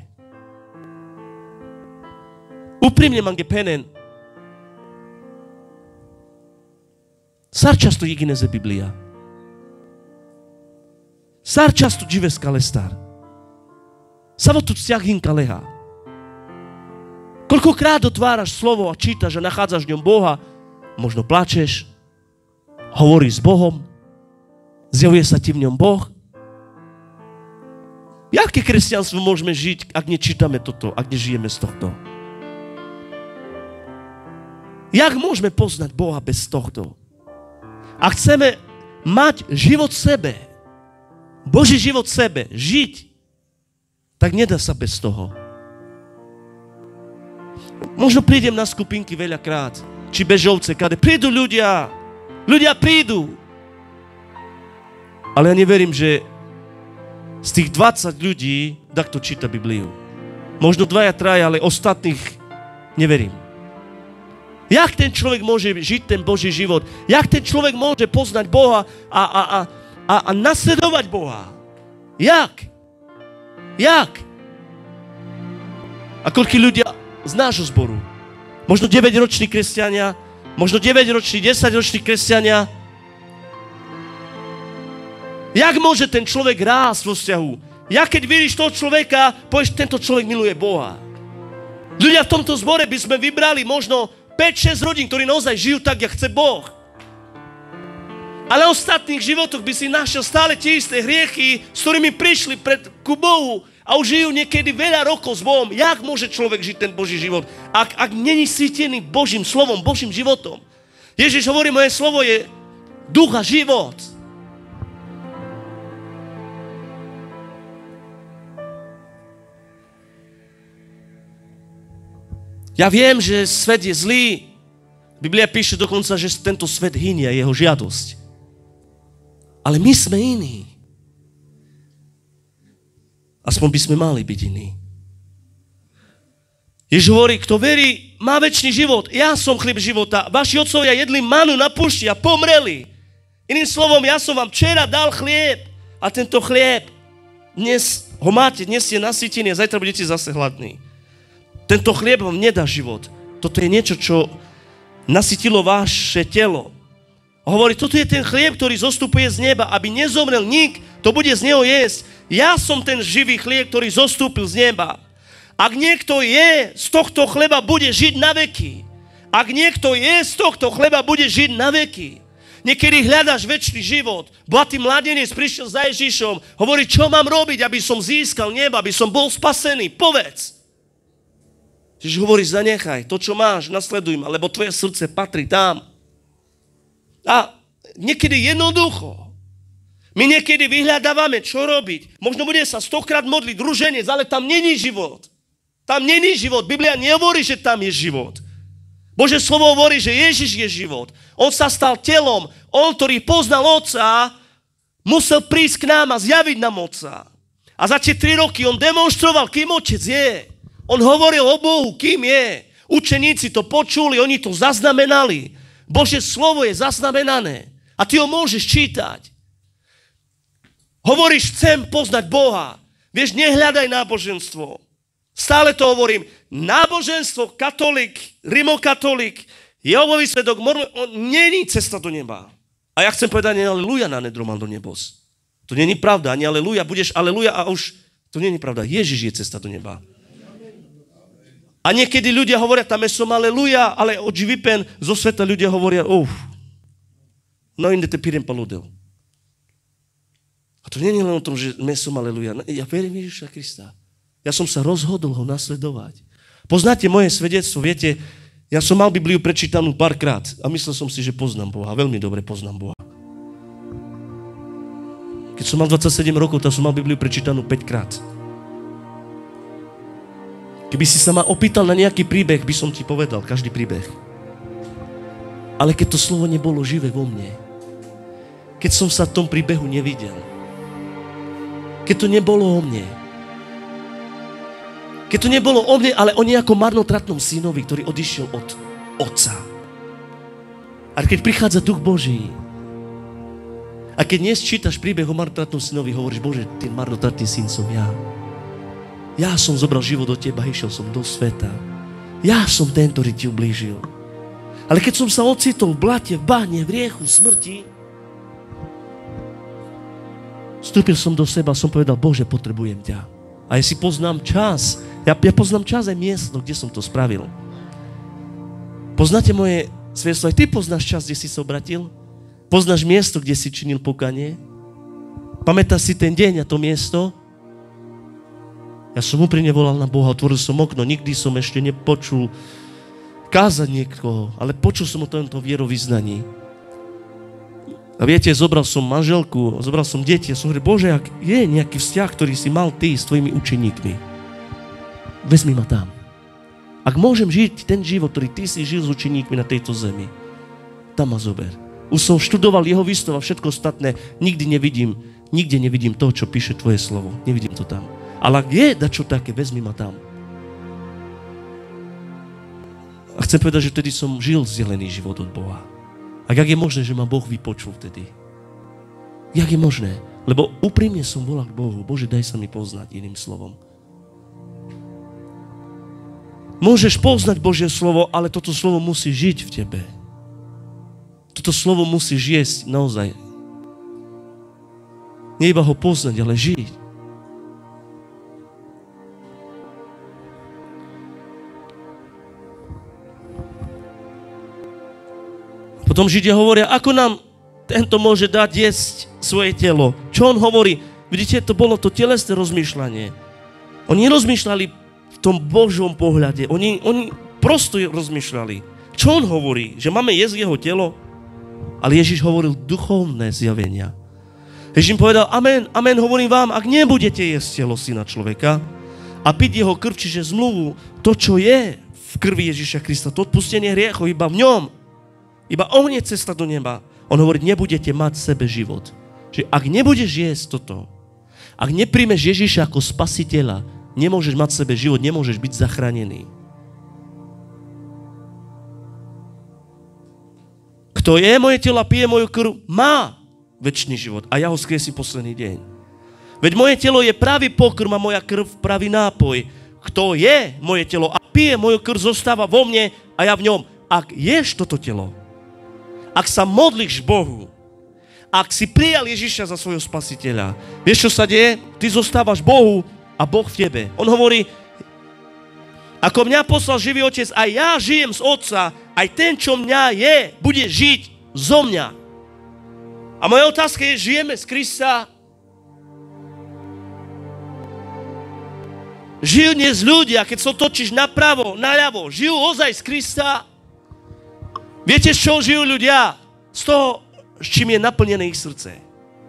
Úprimne mám gepenen. Sarčasto igineze Biblia. Sarčasto dživeska lestar. Samo tu cťahinka leha. Koľkokrát otváraš slovo a čítaš a nachádzaš v ňom Boha, možno plačeš, hovoríš s Bohom, zjavuje sa ti v ňom Boh. Jaké kresťanstvo môžeme žiť, ak nečítame toto, ak nežijeme z tohto? Jak môžeme poznať Boha bez tohto? A chceme mať život v sebe, Boží život v sebe, žiť, tak nedá sa bez toho. Možno prídem na skupinky veľakrát, či bežovce, kade prídu ľudia, ľudia prídu. Ale ja neverím, že z tých dvadsať ľudí takto číta Bibliu. Možno dvaja, traja, ale ostatných neverím. Jak ten človek môže žiť ten Boží život? Jak ten človek môže poznať Boha a, a, a, a, a nasledovať Boha? Jak? Jak? A koľkí ľudia z nášho zboru? Možno deväťroční kresťania, možno deväťroční, desaťroční kresťania. Jak môže ten človek rásť vo vzťahu? Ja keď vidíš toho človeka, povieš, tento človek miluje Boha. Ľudia v tomto zbore by sme vybrali možno päť šesť rodín, ktorí naozaj žijú tak, jak chce Boh. Ale v ostatných životoch by si našiel stále tie isté hriechy, s ktorými prišli pred, ku Bohu a už žijú niekedy veľa rokov s Bohom. Jak môže človek žiť ten Boží život, ak, ak není sítený Božím slovom, Božím životom? Ježiš hovorí, moje slovo je duch a život. Ja viem, že svet je zlý. Biblia píše dokonca, že tento svet hynie, jeho žiadosť. Ale my sme iní. Aspoň by sme mali byť iní. Ježiš hovorí, kto verí, má večný život. Ja som chlieb života. Vaši otcovia jedli manu na púšti a pomreli. Iným slovom, ja som vám včera dal chlieb. A tento chlieb, dnes ho máte, dnes ste nasýtení a zajtra budete zase hladní. Tento chlieb vám nedá život. Toto je niečo, čo nasytilo vaše telo. Hovorí, toto je ten chlieb, ktorý zostupuje z neba, aby nezomrel nik, to bude z neho jesť. Ja som ten živý chlieb, ktorý zostúpil z neba. Ak niekto je z tohto chleba, bude žiť na veky. Ak niekto je z tohto chleba, bude žiť na veky. Niekedy hľadáš večný život. Bohatý mladenec prišiel za Ježišom, hovorí, čo mám robiť, aby som získal neba, aby som bol spasený. Povedz. Čiže hovorí, zanechaj to, čo máš, nasleduj ma, lebo tvoje srdce patrí tam. A niekedy jednoducho. My niekedy vyhľadávame, čo robiť. Možno bude sa stokrát modliť druženec, ale tam není život. Tam není život. Biblia nehovorí, že tam je život. Božie slovo hovorí, že Ježiš je život. On sa stal telom. On, ktorý poznal Otca, musel prísť k nám a zjaviť nám Otca. A za tie tri roky on demonstroval, kým Otec je. On hovoril o Bohu, kým je. Učeníci to počuli, oni to zaznamenali. Božie slovo je zaznamenané. A ty ho môžeš čítať. Hovoríš, chcem poznať Boha. Vieš, nehľadaj náboženstvo. Stále to hovorím. Náboženstvo, katolík, rimokatolík, Jehovový svedok, mormon, není cesta do neba. A ja chcem povedať, ani aleluja na nedromal do nebos. To není pravda, ani aleluja, budeš aleluja a už, to není pravda. Ježiš je cesta do neba. A niekedy ľudia hovoria, tam je som aleluja, ale od Živipen zo sveta ľudia hovoria, uf, no inde te pirem paludel. A to nie je len o tom, že my som aleluja. Ja verím Ježiša Krista. Ja som sa rozhodol ho nasledovať. Poznáte moje svedectvo, viete, ja som mal Bibliu prečítanú párkrát a myslel som si, že poznám Boha. Veľmi dobre poznám Boha. Keď som mal dvadsaťsedem rokov, tak som mal Bibliu prečítanú päť krát. Keby si sa ma opýtal na nejaký príbeh, by som ti povedal každý príbeh. Ale keď to slovo nebolo živé vo mne, keď som sa v tom príbehu nevidel, keď to nebolo o mne, keď to nebolo o mne, ale o nejakom marnotratnom synovi, ktorý odišiel od otca. A keď prichádza Duch Boží, a keď dnes čítaš príbeh o marnotratnom synovi, hovoríš, Bože, ten marnotratný syn som ja. Ja som zobral život od teba, išiel som do sveta. Ja som ten, ktorý ti ublížil. Ale keď som sa ocitol v blate, v bahne, v riechu, v smrti, vstúpil som do seba a som povedal, Bože, potrebujem ťa. A ja si poznám čas, ja, ja poznám čas aj miesto, kde som to spravil. Poznáte moje svedectvo, aj ty poznáš čas, kde si sa obratil? Poznáš miesto, kde si činil pokanie? Pamätáš si ten deň a to miesto? Ja som úprimne volal na Boha, otvoril som okno, nikdy som ešte nepočul kázať niekoho, ale počul som o tomto vierovyznaní. A viete, zobral som manželku, zobral som deti a som hovoril, Bože, ak je nejaký vzťah, ktorý si mal ty s tvojimi učeníkmi, vezmi ma tam. Ak môžem žiť ten život, ktorý ty si žil s učeníkmi na tejto zemi, tam ma zober. Už som študoval jeho výstav a všetko ostatné, nikdy nevidím, nikde nevidím to, čo píše tvoje slovo. Nevidím to tam. Ale ak je dačo také, vezmi ma tam. A chcem povedať, že vtedy som žil zdelený život od Boha. A jak je možné, že ma Boh vypočul vtedy? Jak je možné? Lebo úprimne som volal k Bohu. Bože, daj sa mi poznať iným slovom. Môžeš poznať Božie slovo, ale toto slovo musí žiť v tebe. Toto slovo musíš jesť naozaj. Nie iba ho poznať, ale žiť. Potom Židia hovoria, ako nám tento môže dať jesť svoje telo. Čo on hovorí? Vidíte, to bolo to telesné rozmýšľanie. Oni rozmýšľali v tom Božom pohľade. Oni, oni prosto rozmýšľali. Čo on hovorí? Že máme jesť jeho telo? Ale Ježiš hovoril duchovné zjavenia. Ježiš im povedal, amen, amen, hovorím vám, ak nebudete jesť telo Syna človeka a piť jeho krv, čiže zmluvu, to, čo je v krvi Ježiša Krista, to odpustenie hriechov iba v ňom, iba on je cesta do neba. On hovorí, nebudete mať v sebe život. Že ak nebudeš jesť toto, ak nepríjmeš Ježiša ako spasiteľa, nemôžeš mať v sebe život, nemôžeš byť zachránený. Kto je moje telo a pije moju krv, má večný život a ja ho skriesím posledný deň. Veď moje telo je pravý pokrm a moja krv pravý nápoj. Kto je moje telo a pije moju krv, zostáva vo mne a ja v ňom. Ak ješ toto telo, ak sa modlíš Bohu, ak si prijal Ježiša za svojho spasiteľa, vieš, čo sa deje? Ty zostávaš Bohu a Boh v tebe. On hovorí, ako mňa poslal živý Otec, aj ja žijem z Otca, aj ten, čo mňa je, bude žiť zo mňa. A moja otázka je, žijeme z Krista? Žijú dnes ľudia, keď sa točíš napravo, naľavo, žijú ozaj z Krista? Viete, z čoho žijú ľudia? Z toho, s čím je naplnené ich srdce.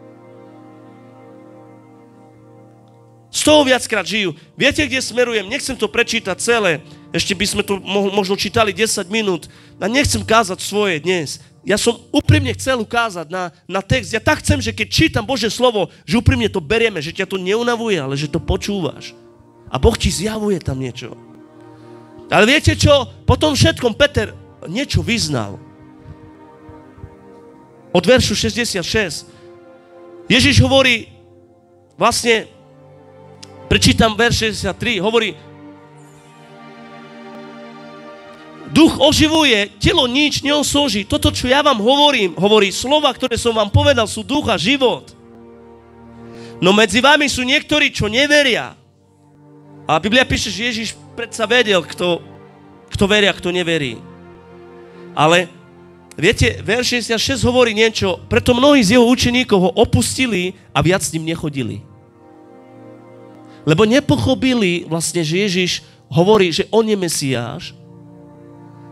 Z toho viackrát žijú. Viete, kde smerujem? Nechcem to prečítať celé. Ešte by sme to možno čítali desať minút. A nechcem kázať svoje dnes. Ja som úprimne chcel ukázať na, na text. Ja tak chcem, že keď čítam Božie slovo, že úprimne to berieme, že ťa to neunavuje, ale že to počúvaš. A Boh ti zjavuje tam niečo. Ale viete čo? Po tom všetkom Peter niečo vyznal. Od veršu šesťdesiatšesť. Ježiš hovorí, vlastne, prečítam verš šesťdesiattri, hovorí, duch oživuje, telo nič neosloží. Toto, čo ja vám hovorím, hovorí slova, ktoré som vám povedal, sú duch a život. No medzi vami sú niektorí, čo neveria. A Biblia píše, že Ježiš predsa vedel, kto, kto veria, kto neverí. Ale viete, verš šesťdesiatšesť hovorí niečo, preto mnohí z jeho učeníkov ho opustili a viac s ním nechodili. Lebo nepochopili vlastne, že Ježiš hovorí, že on je Mesiáš.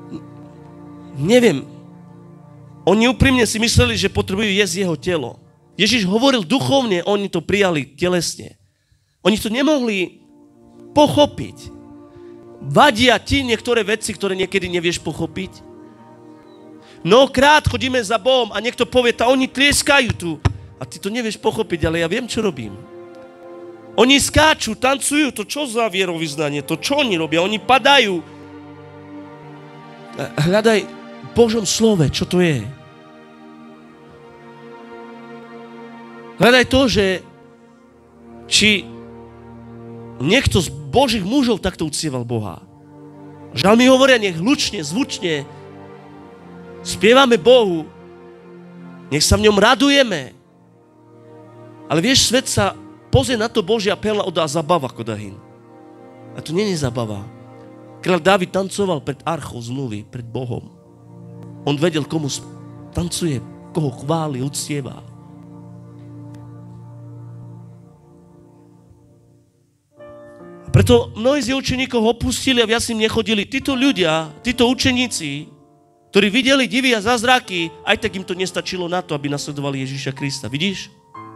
Neviem. Oni úprimne si mysleli, že potrebujú jesť jeho telo. Ježiš hovoril duchovne, oni to prijali telesne. Oni to nemohli pochopiť. Vadia ti niektoré veci, ktoré niekedy nevieš pochopiť? Mnohokrát chodíme za Bohom a niekto povie, tá oni tlieskajú tu. A ty to nevieš pochopiť, ale ja viem, čo robím. Oni skáču, tancujú, to čo za vierovyznanie, to čo oni robia, oni padajú. Hľadaj v Božom slove, čo to je. Hľadaj to, že či niekto z Božích mužov takto uctieval Boha. Žalmy hovoria, nech hlučne, zvučne spievame Bohu, nech sa v ňom radujeme. Ale vieš, svet sa pozrie na to Božia perla odá zabava, Kodahin. A to nie je zabava. Kráľ Dávid tancoval pred archou zmluvy, pred Bohom. On vedel, komu tancuje, koho chváli, uctieva. Preto mnohí z učeníkov opustili a viac im nechodili. Títo ľudia, títo učeníci, ktorí videli divy a zázraky, aj tak im to nestačilo na to, aby nasledovali Ježiša Krista. Vidíš?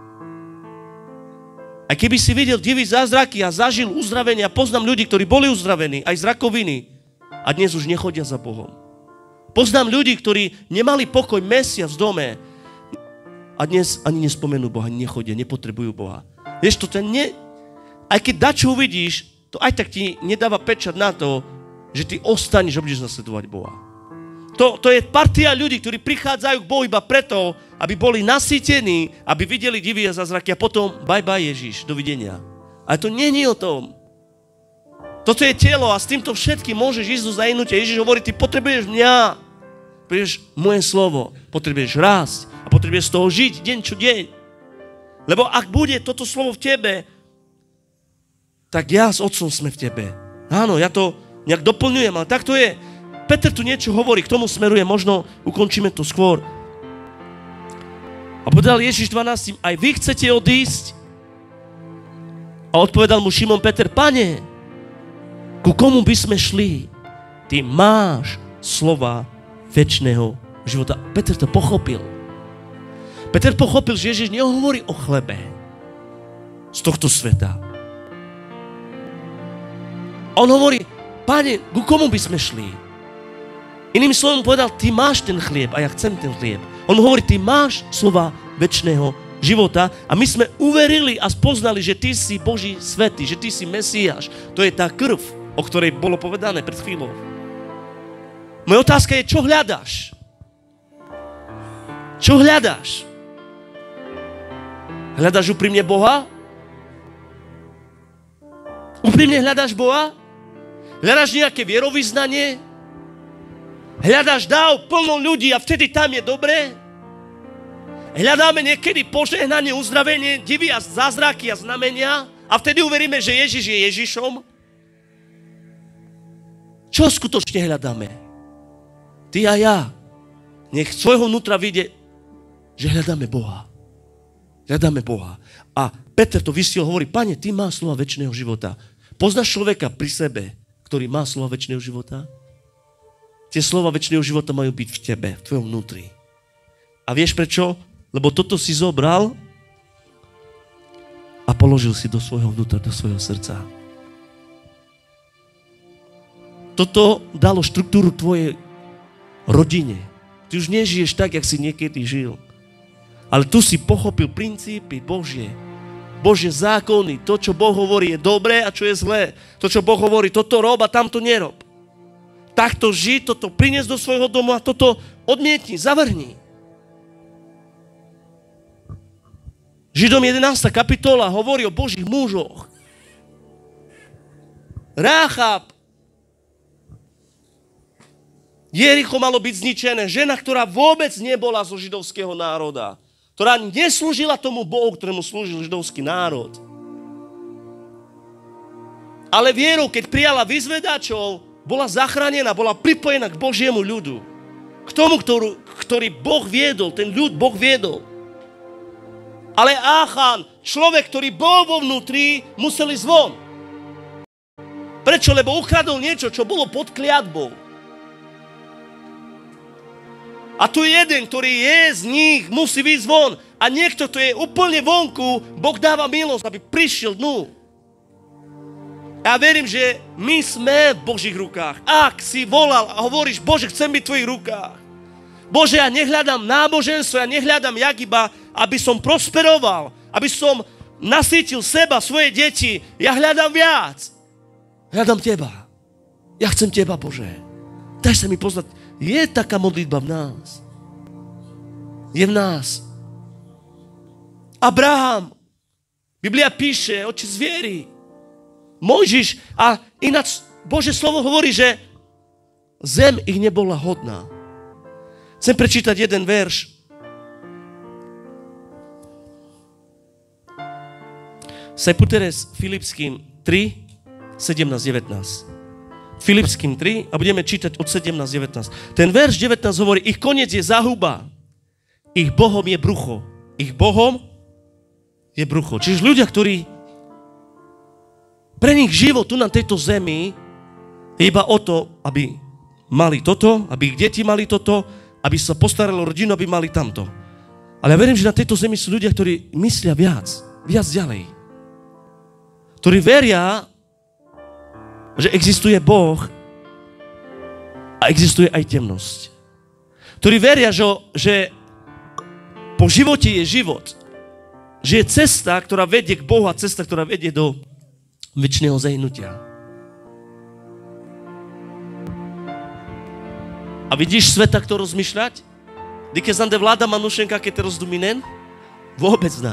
A keby si videl divy, zázraky a zažil uzdravenie, a poznám ľudí, ktorí boli uzdravení, aj z rakoviny, a dnes už nechodia za Bohom. Poznám ľudí, ktorí nemali pokoj mesiac v dome a dnes ani nespomenú Boha, nechodia, nepotrebujú Boha. Vieš, to ten ne... Aj keď dačo uvidíš, to aj tak ti nedáva pečať na to, že ty ostaneš a budeš nasledovať Boha. To, to je partia ľudí, ktorí prichádzajú k Bohu iba preto, aby boli nasýtení, aby videli divy a zázraky a potom bye bye Ježiš, dovidenia. Ale to nie je o tom. Toto je telo a s týmto všetkým môžeš ísť do zahynútia. Ježiš hovorí, ty potrebuješ mňa, potrebuješ moje slovo, potrebuješ rásť a potrebuješ z toho žiť deň čo deň. Lebo ak bude toto slovo v tebe, tak ja s Otcom sme v tebe. Áno, ja to nejak doplňujem, ale tak to je. Peter tu niečo hovorí, k tomu smeruje, možno ukončíme to skôr. A povedal Ježiš dvanásť, aj vy chcete odísť? A odpovedal mu Šimon Peter, Pane, ku komu by sme šli? Ty máš slova večného života. Peter to pochopil. Peter pochopil, že Ježiš nehovorí o chlebe z tohto sveta. On hovorí, Pane, ku komu by sme šli? Iným slovom povedal, ty máš ten chlieb a ja chcem ten chlieb. On hovorí, ty máš slova večného života a my sme uverili a spoznali, že ty si Boží svätý, že ty si Mesiáš. To je tá krv, o ktorej bolo povedané pred chvíľou. Moja otázka je, čo hľadáš? Čo hľadáš? Hľadáš úprimne Boha? Úprimne hľadáš Boha? Hľadáš nejaké vierovyznanie? Hľadáš dáv plno ľudí a vtedy tam je dobré? Hľadáme niekedy požehnanie, uzdravenie, divy a zázraky a znamenia a vtedy uveríme, že Ježiš je Ježišom? Čo skutočne hľadáme? Ty a ja. Nech svojho vnútra vidie, že hľadáme Boha. Hľadáme Boha. A Peter to vysiel, hovorí, Pane, ty máš slova večného života. Poznáš človeka pri sebe, ktorý má slova večného života? Tie slova večného života majú byť v tebe, v tvojom vnútri. A vieš prečo? Lebo toto si zobral a položil si do svojho vnútra, do svojho srdca. Toto dalo štruktúru tvojej rodine. Ty už nežiješ tak, jak si niekedy žil. Ale tu si pochopil princípy Božie. Božie zákony, to, čo Boh hovorí, je dobré a čo je zlé. To, čo Boh hovorí, toto rob a tamto nerob. Takto ži, toto prinies do svojho domu a toto odmietni, zavrhni. Židom jedenásta kapitola hovorí o Božích mužoch. Ráchab. Jericho malo byť zničené. Žena, ktorá vôbec nebola zo židovského národa. Ktorá neslúžila tomu Bohu, ktorému slúžil židovský národ. Ale vierou, keď prijala vyzvedačov, bola zachránená, bola pripojená k Božiemu ľudu. K tomu, ktorú, ktorý Boh viedol, ten ľud Boh viedol. Ale Achan, človek, ktorý bol vo vnútri, musel ísť von. Prečo? Lebo ukradol niečo, čo bolo pod kliatbou. A tu jeden, ktorý je z nich, musí výjsť von. a niekto, kto je úplne vonku, Boh dáva milosť, aby prišiel dnu. Ja verím, že my sme v Božích rukách. Ak si volal a hovoríš, Bože, chcem byť v tvojich rukách. Bože, ja nehľadám náboženstvo, ja nehľadám jak iba, aby som prosperoval, aby som nasýtil seba, svoje deti. Ja hľadám viac. Hľadám teba. Ja chcem teba, Bože. Daj sa mi poznať. Je taká modlitba v nás. Je v nás. Abraham. Biblia píše, oči zviery. Mojžiš, a ináč Božie slovo hovorí, že zem ich nebola hodná. Chcem prečítať jeden verš. Seputeres Filipským tri, sedemnásť devätnásť. Filipským tri a budeme čítať od sedemnásť devätnásť. Ten verš devätnásť hovorí, ich koniec je záhuba. Ich Bohom je brucho. Ich Bohom je brucho. Čiže ľudia, ktorí pre nich život tu na tejto zemi je iba o to, aby mali toto, aby ich deti mali toto, aby sa postaralo rodinu, aby mali tamto. Ale ja verím, že na tejto zemi sú ľudia, ktorí myslia viac, viac ďalej. Ktorí veria, že existuje Boh a existuje aj temnosť. Ktorí veria, že, že po živote je život. Že je cesta, ktorá vedie k Bohu a cesta, ktorá vedie do večného zahnutia. A vidíš svet takto rozmýšľať? Díky znande vláda Manušenka, keď te rozduminen? Vôbec dá.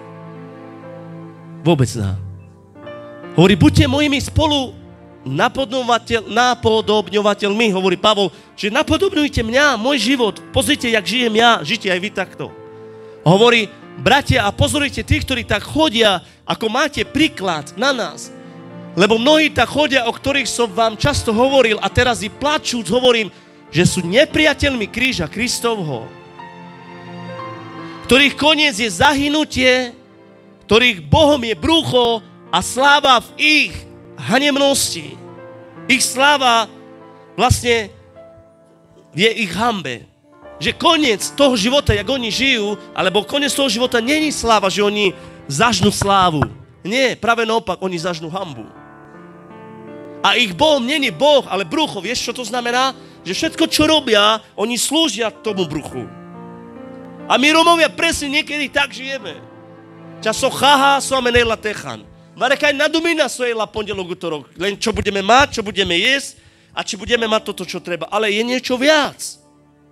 Vôbec dá. Hovorí, buďte mojimi spolu napodobňovateľ, napodobňovateľmi, hovorí Pavol, že napodobňujte mňa, môj život, pozrite, jak žijem ja, žite aj vy takto. Hovorí, bratia, a pozorujte tých, ktorí tak chodia, ako máte príklad na nás. Lebo mnohí tak chodia, o ktorých som vám často hovoril a teraz i plačúc hovorím, že sú nepriateľmi kríža Kristovho. Ktorých koniec je zahynutie, ktorých Bohom je brucho a sláva v ich hanebnosti. Ich sláva vlastne je ich hanbe. Že koniec toho života, jak oni žijú, alebo koniec toho života není sláva, že oni zažnú slávu. Nie, práve naopak, oni zažnú hanbu. A ich Bohom není Boh, ale brucho. Vieš, čo to znamená? Že všetko, čo robia, oni slúžia tomu bruchu. A my Romovia presne niekedy tak žijeme. Časo chaha, so amenela techan. Varekaj nadumina svojela pondelok, utorok. Len čo budeme mať, čo budeme jesť a či budeme mať toto, čo treba. Ale je niečo viac.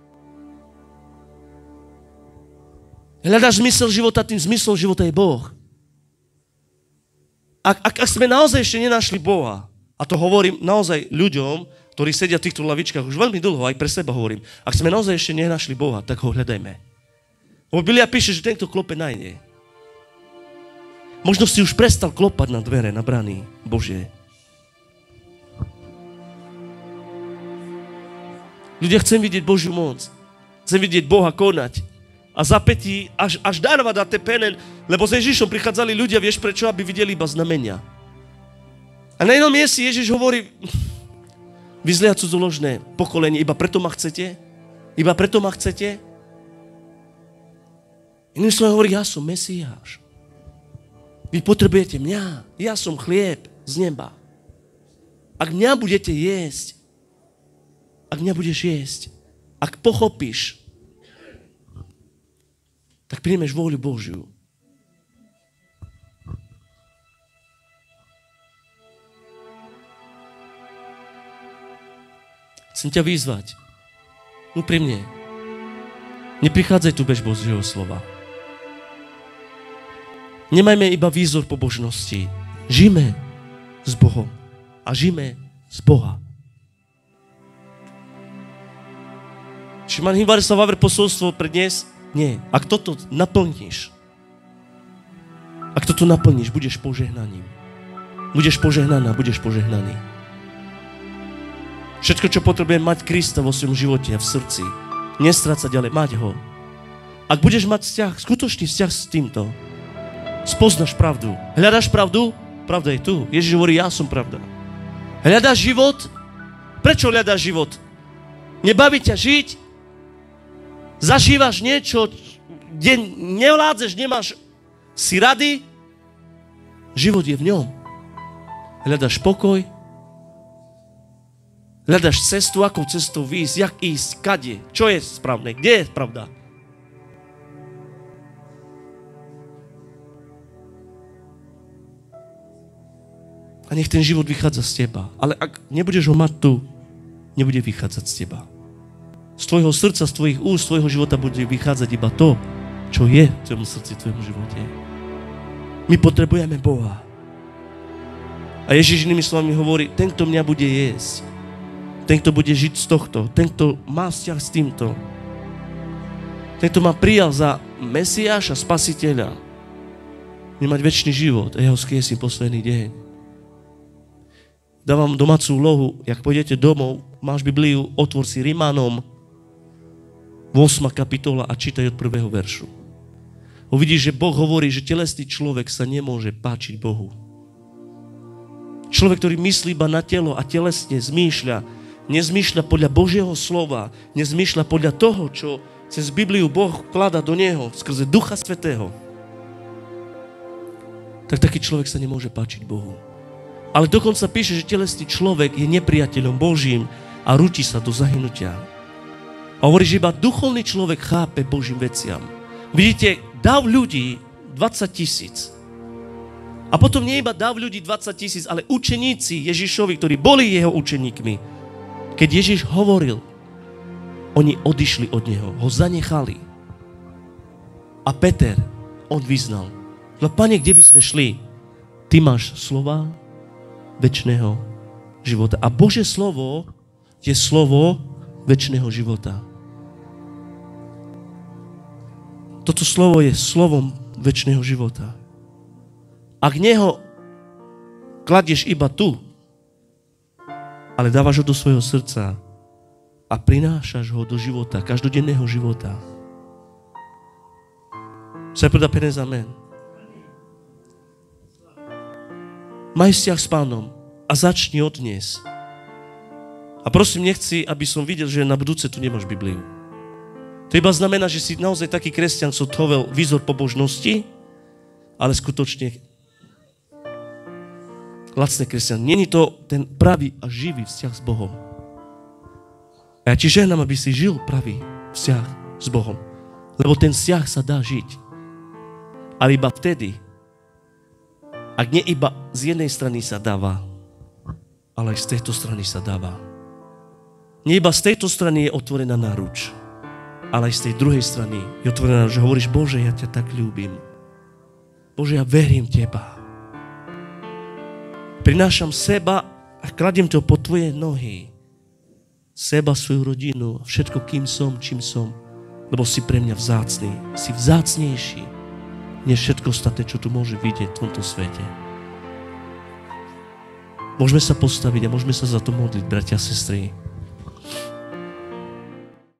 Hľadáš zmysel života, tým zmyslom života je Boh. Ak, ak, ak sme naozaj ešte nenašli Boha, a to hovorím naozaj ľuďom, ktorí sedia v týchto lavičkách už veľmi dlho, aj pre seba hovorím, ak sme naozaj ešte nenašli Boha, tak ho hľadajme. Lebo Biblia píše, že ten, kto klope, nájde. Možno si už prestal klopať na dvere, na brany Božie. Ľudia, chcem vidieť Božiu moc. Chcem vidieť Boha konať. A zapätí až, až darva dá te penen, lebo s Ježišom prichádzali ľudia, vieš prečo? Aby videli iba znamenia. A na jednom mieste Ježiš hovorí, vy zlé a cudzoložné pokolenie, iba preto ma chcete? Iba preto ma chcete? Iným slovom hovorí, ja som Mesiáš. Vy potrebujete mňa. Ja som chlieb z neba. Ak mňa budete jesť, ak mňa budeš jesť, ak pochopíš, tak príjmeš vôľu Božiu. Chcem ťa vyzvať. Úprimne. Neprichádzaj tu bez Božieho slova. Nemajme iba výzor pobožnosti. Žijme s Bohom a žijme z Boha. Šiman Hivar sa vavr posolstvo pre dnes? Nie. Ak toto naplníš, ak toto naplníš, budeš požehnaním. Budeš požehnaná, budeš požehnaný. Všetko, čo potrebujem mať Krista vo svojom živote a v srdci, nestrácať ďalej, mať ho. Ak budeš mať vzťah, skutočný vzťah s týmto, spoznáš pravdu. Hľadáš pravdu? Pravda je tu. Ježiš hovorí, ja som pravda. Hľadáš život? Prečo hľadáš život? Nebaví ťa žiť? Zažívaš niečo, kde nevládzeš, nemáš si rady, život je v ňom. Hľadaš pokoj, hľadaš cestu, akou cestou výjsť, jak ísť, kade, čo je správne, kde je pravda. A nech ten život vychádza z teba. Ale ak nebudeš ho mať tu, nebude vychádzať z teba. Z tvojho srdca, z tvojich úst, z tvojho života bude vychádzať iba to, čo je v tvojom srdci, v tvojom živote. My potrebujeme Boha. A Ježiš inými slovami hovorí, ten, kto mňa bude jesť, ten, kto bude žiť z tohto, ten, kto má vzťah s týmto, ten, kto ma prijal za Mesiáša, Spasiteľa, bude mať večný život a jeho skriesí posledný deň. Dávam domácu úlohu, jak pôjdete domov, máš Bibliu, otvor si Rimanom, ôsma kapitola a čítaj od prvého veršu. Uvidíš, že Boh hovorí, že telesný človek sa nemôže páčiť Bohu. Človek, ktorý myslí iba na telo a telesne zmýšľa, nezmýšľa podľa Božieho slova, nezmýšľa podľa toho, čo cez Bibliu Boh vklada do neho, skrze Ducha Svätého, tak taký človek sa nemôže páčiť Bohu. Ale dokonca píše, že telesný človek je nepriateľom Božím a rúti sa do zahynutia. A hovorí, že iba duchovný človek chápe Božím veciam. Vidíte, dav ľudí dvadsať tisíc. A potom nie iba dav ľudí dvadsať tisíc, ale učeníci Ježišovi, ktorí boli jeho učeníkmi, keď Ježiš hovoril, oni odišli od neho, ho zanechali. A Peter, on vyznal, no Pane, kde by sme šli? Ty máš slova večného života. A Božie slovo je slovo večného života. Toto slovo je slovom večného života. Ak neho kladieš iba tu, ale dávaš ho do svojho srdca a prinášaš ho do života, každodenného života. Sa podá penez, amen. Maj vzťah s Pánom a začni od dnes. A prosím, nechci, aby som videl, že na budúce tu nemáš Bibliu. To iba znamená, že si naozaj taký kresťan, co tvovel výzor pobožnosti, ale skutočne lacné kresťan. Není to ten pravý a živý vzťah s Bohom. A ja ti žehnám, aby si žil pravý vzťah s Bohom. Lebo ten vzťah sa dá žiť. Ale iba vtedy, ak nie iba z jednej strany sa dáva, ale aj z tejto strany sa dáva. Nie iba z tejto strany je otvorená náruč, ale aj z tej druhej strany je otvorená náruč, že hovoríš, Bože, ja ťa tak ľúbim. Bože, ja verím Teba. Prinášam seba a kladiem to pod Tvoje nohy. Seba, svoju rodinu, všetko, kým som, čím som, lebo si pre mňa vzácný. Si vzácnejší než všetko ostatné, čo tu môže vidieť v tomto svete. Môžeme sa postaviť a môžeme sa za to modliť, bratia a sestry.